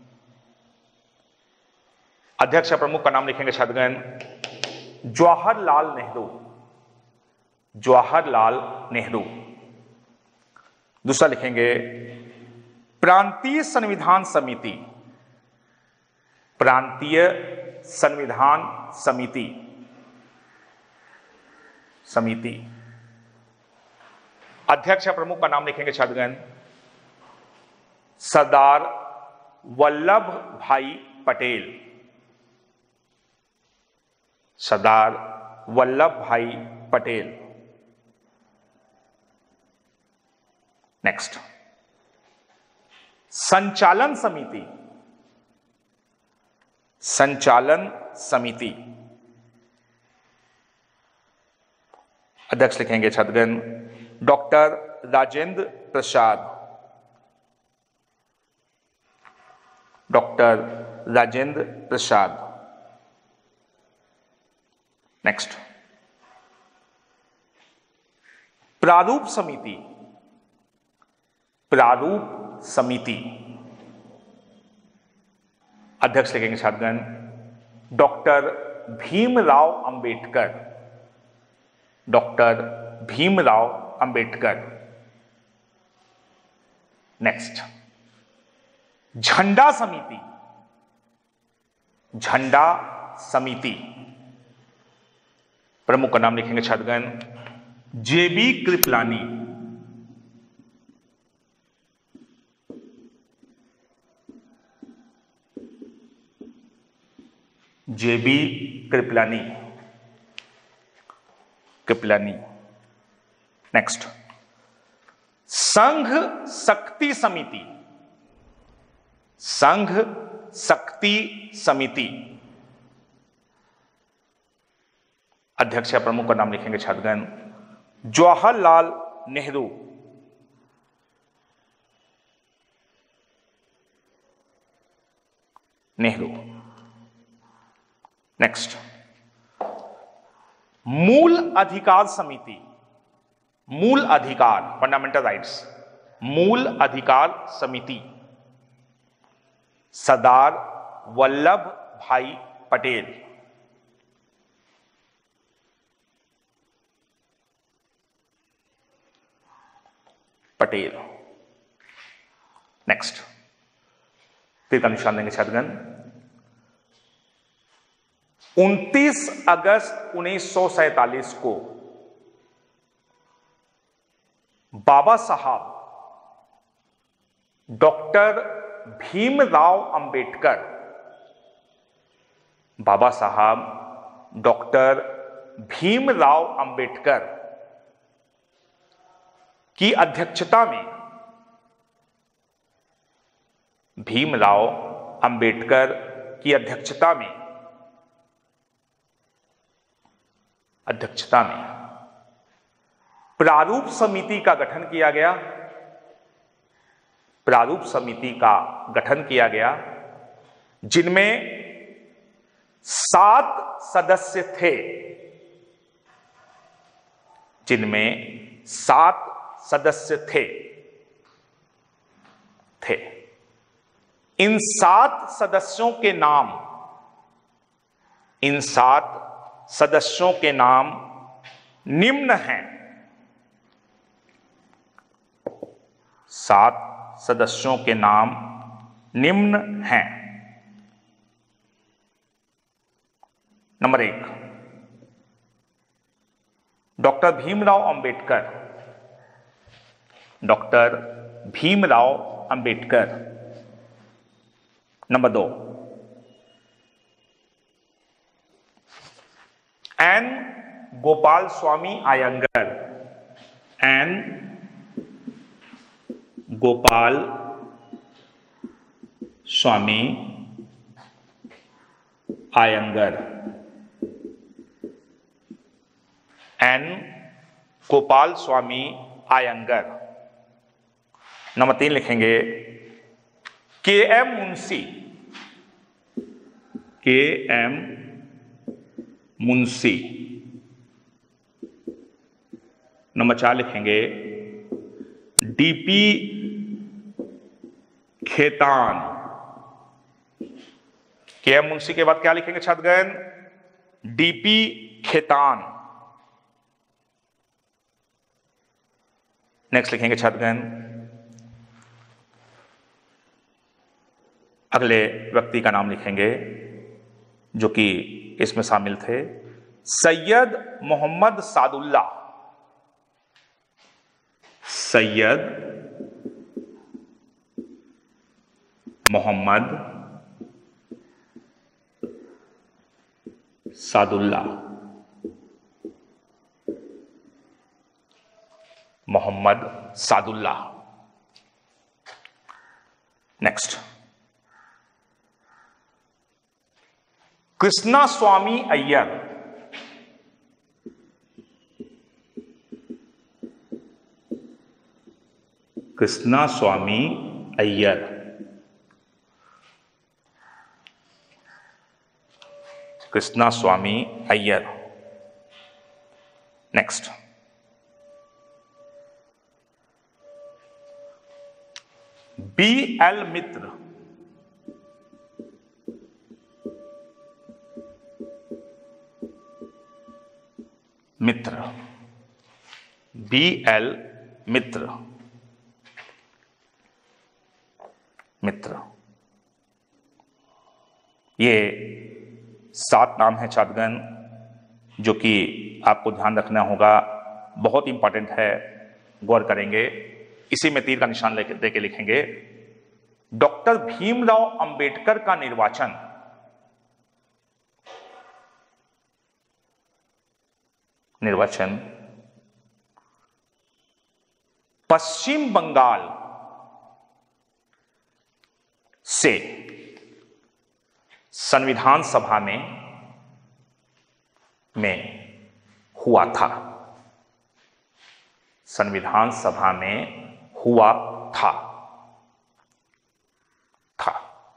Speaker 1: अध्यक्ष या प्रमुख का नाम लिखेंगे छात्रगण जवाहरलाल नेहरू। जवाहरलाल नेहरू। दूसरा लिखेंगे प्रांतीय संविधान समिति। प्रांतीय संविधान समिति समिति अध्यक्ष या प्रमुख का नाम लिखेंगे छात्रगण सरदार वल्लभ भाई पटेल। सरदार वल्लभ भाई पटेल। नेक्स्ट, संचालन समिति। संचालन समिति, अध्यक्ष लिखेंगे छात्रगण doctor Rajendra Prasad. Doctor Rajendra Prasad. Next, प्रारूप समिति। प्रारूप समिति, अध्यक्ष लिखेंगे छात्रगण doctor Bhimrao Ambedkar. Doctor Bhimrao Ambedkar. Next, झंडा समिति। झंडा समिति, प्रमुख का नाम लिखेंगे छात्रगण J B Kripalani. J B Kripalani. Kripalani. Next, संघ शक्ति समिति। संघ शक्ति समिति, अध्यक्ष या प्रमुख का नाम लिखेंगे छात्रगण जवाहरलाल नेहरू। नेहरू। नेक्स्ट, मूल अधिकार समिति। मूल अधिकार, फंडामेंटल राइट्स। मूल अधिकार समिति, सरदार वल्लभ भाई पटेल। पटेल। नेक्स्ट, फिर का निशान देंगे छात्रगण उनतीस अगस्त उन्नीस सौ सैतालीस को बाबा साहब डॉक्टर भीमराव अंबेडकर। बाबा साहब डॉक्टर भीमराव अंबेडकर की अध्यक्षता में भीमराव अंबेडकर की अध्यक्षता में अध्यक्षता में प्रारूप समिति का गठन किया गया। प्रारूप समिति का गठन किया गया जिनमें सात सदस्य थे। जिनमें सात सदस्य थे थे इन सात सदस्यों के नाम इन सात सदस्यों के नाम निम्न हैं। सात सदस्यों के नाम निम्न हैं। नंबर एक, doctor Bhimrao Ambedkar. Doctor Bhimrao Ambedkar. Number दो, N Gopalaswami Ayyangar. N Gopalaswami Ayyangar, N Gopalaswami Ayyangar. Number तीन लिखेंगे के एम मुंशी, के एम मुंशी। नंबर चार लिखेंगे डीपी खेतान। के एम मुंशी के बाद क्या लिखेंगे छात्रगण? डीपी खेतान। नेक्स्ट लिखेंगे छात्रगण अगले व्यक्ति का नाम लिखेंगे जो कि इसमें शामिल थे, Syed Mohammad Saadulla. Syed Mohammad Saadulla, Mohammad Saadulla. Next Krishna Swami Ayyar. Krishna Swami Ayyar. Krishna Swami Ayyar. Next B L Mitra. Mitra, B L Mitra. Mitra, ये सात नाम है छात्रगण जो कि आपको ध्यान रखना होगा, बहुत इंपॉर्टेंट है, गौर करेंगे। इसी में तीर का निशान लेके देके लिखेंगे डॉक्टर भीमराव अंबेडकर का निर्वाचन निर्वाचन पश्चिम बंगाल से संविधान सभा में में हुआ था। संविधान सभा में हुआ था था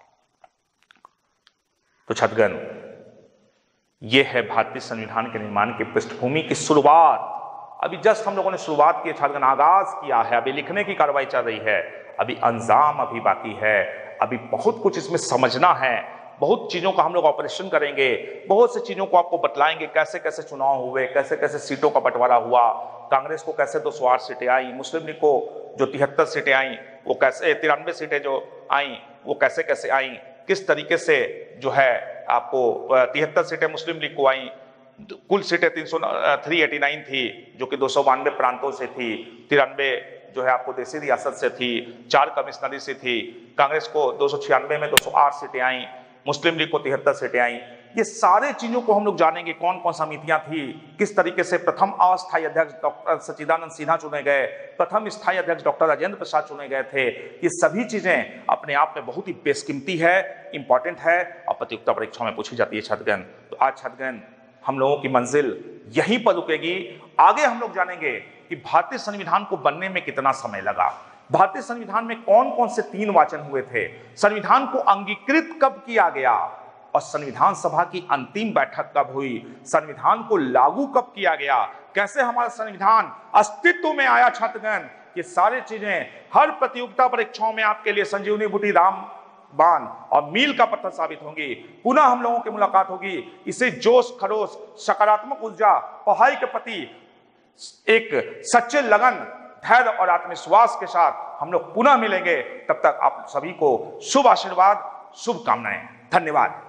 Speaker 1: तो छात्रगण यह है भारतीय संविधान के निर्माण की पृष्ठभूमि की शुरुआत। अभी जस्ट हम लोगों ने शुरुआत की छात्रगण, आगाज किया है, अभी लिखने की कार्रवाई चल रही है, अभी अंजाम अभी बाकी है, अभी बहुत कुछ इसमें समझना है, बहुत चीजों का हम लोग ऑपरेशन करेंगे, बहुत सी चीजों को आपको बतलाएंगे, कैसे कैसे चुनाव हुए, कैसे कैसे सीटों का बंटवारा हुआ, कांग्रेस को कैसे दो सौ आठ सीटें आई, मुस्लिम लीग को जो तिहत्तर सीटें आई वो कैसे, तिरानवे सीटें जो आई वो कैसे कैसे आई, किस तरीके से जो है आपको तिहत्तर सीटें मुस्लिम लीग को आई, कुल सीटें तीन सौ थ्री एटी नाइन थी जो कि दो सौ बानवे प्रांतों से थी, तिरानवे जो है आपको देसी रियासत से थी, चार कमिश्नरी से थी, कांग्रेस को दो सौ छियानवे में दो सौ आठ सीटें आई, मुस्लिम लीग को तिहत्तर सीटें आई। ये सारे चीजों को हम लोग जानेंगे, कौन कौन समितियां थी, किस तरीके से प्रथम अस्थायी अध्यक्ष डॉक्टर सच्चिदानंद सिन्हा चुने गए, प्रथम स्थायी अध्यक्ष डॉक्टर राजेंद्र प्रसाद चुने गए थे। ये सभी चीजें अपने आप में बहुत ही बेशकीमती है, इंपॉर्टेंट है और प्रतियोगिता परीक्षा में पूछी जाती है छात्रगण। तो आज छात्रगण हम लोगों की मंजिल यहीं पर रुकेगी। आगे हम लोग जानेंगे कि भारतीय संविधान को बनने में कितना समय लगा, भारतीय संविधान में कौन कौन से तीन वाचन हुए थे, संविधान को अंगीकृत कब किया गया और संविधान सभा की अंतिम बैठक कब हुई, संविधान को लागू कब किया गया, कैसे हमारा संविधान अस्तित्व में आया छात्रगण। ये सारी चीजें हर प्रतियोगिता परीक्षाओं में आपके लिए संजीवनी बूटी राम बाण और मील का पत्थर साबित होंगी। पुनः हम लोगों की मुलाकात होगी। इसे जोश खरोश, सकारात्मक ऊर्जा, पढ़ाई के प्रति एक सच्चे लगन, धैर्य और आत्मविश्वास के साथ हम लोग पुनः मिलेंगे। तब तक आप सभी को शुभ आशीर्वाद, शुभकामनाएं। धन्यवाद।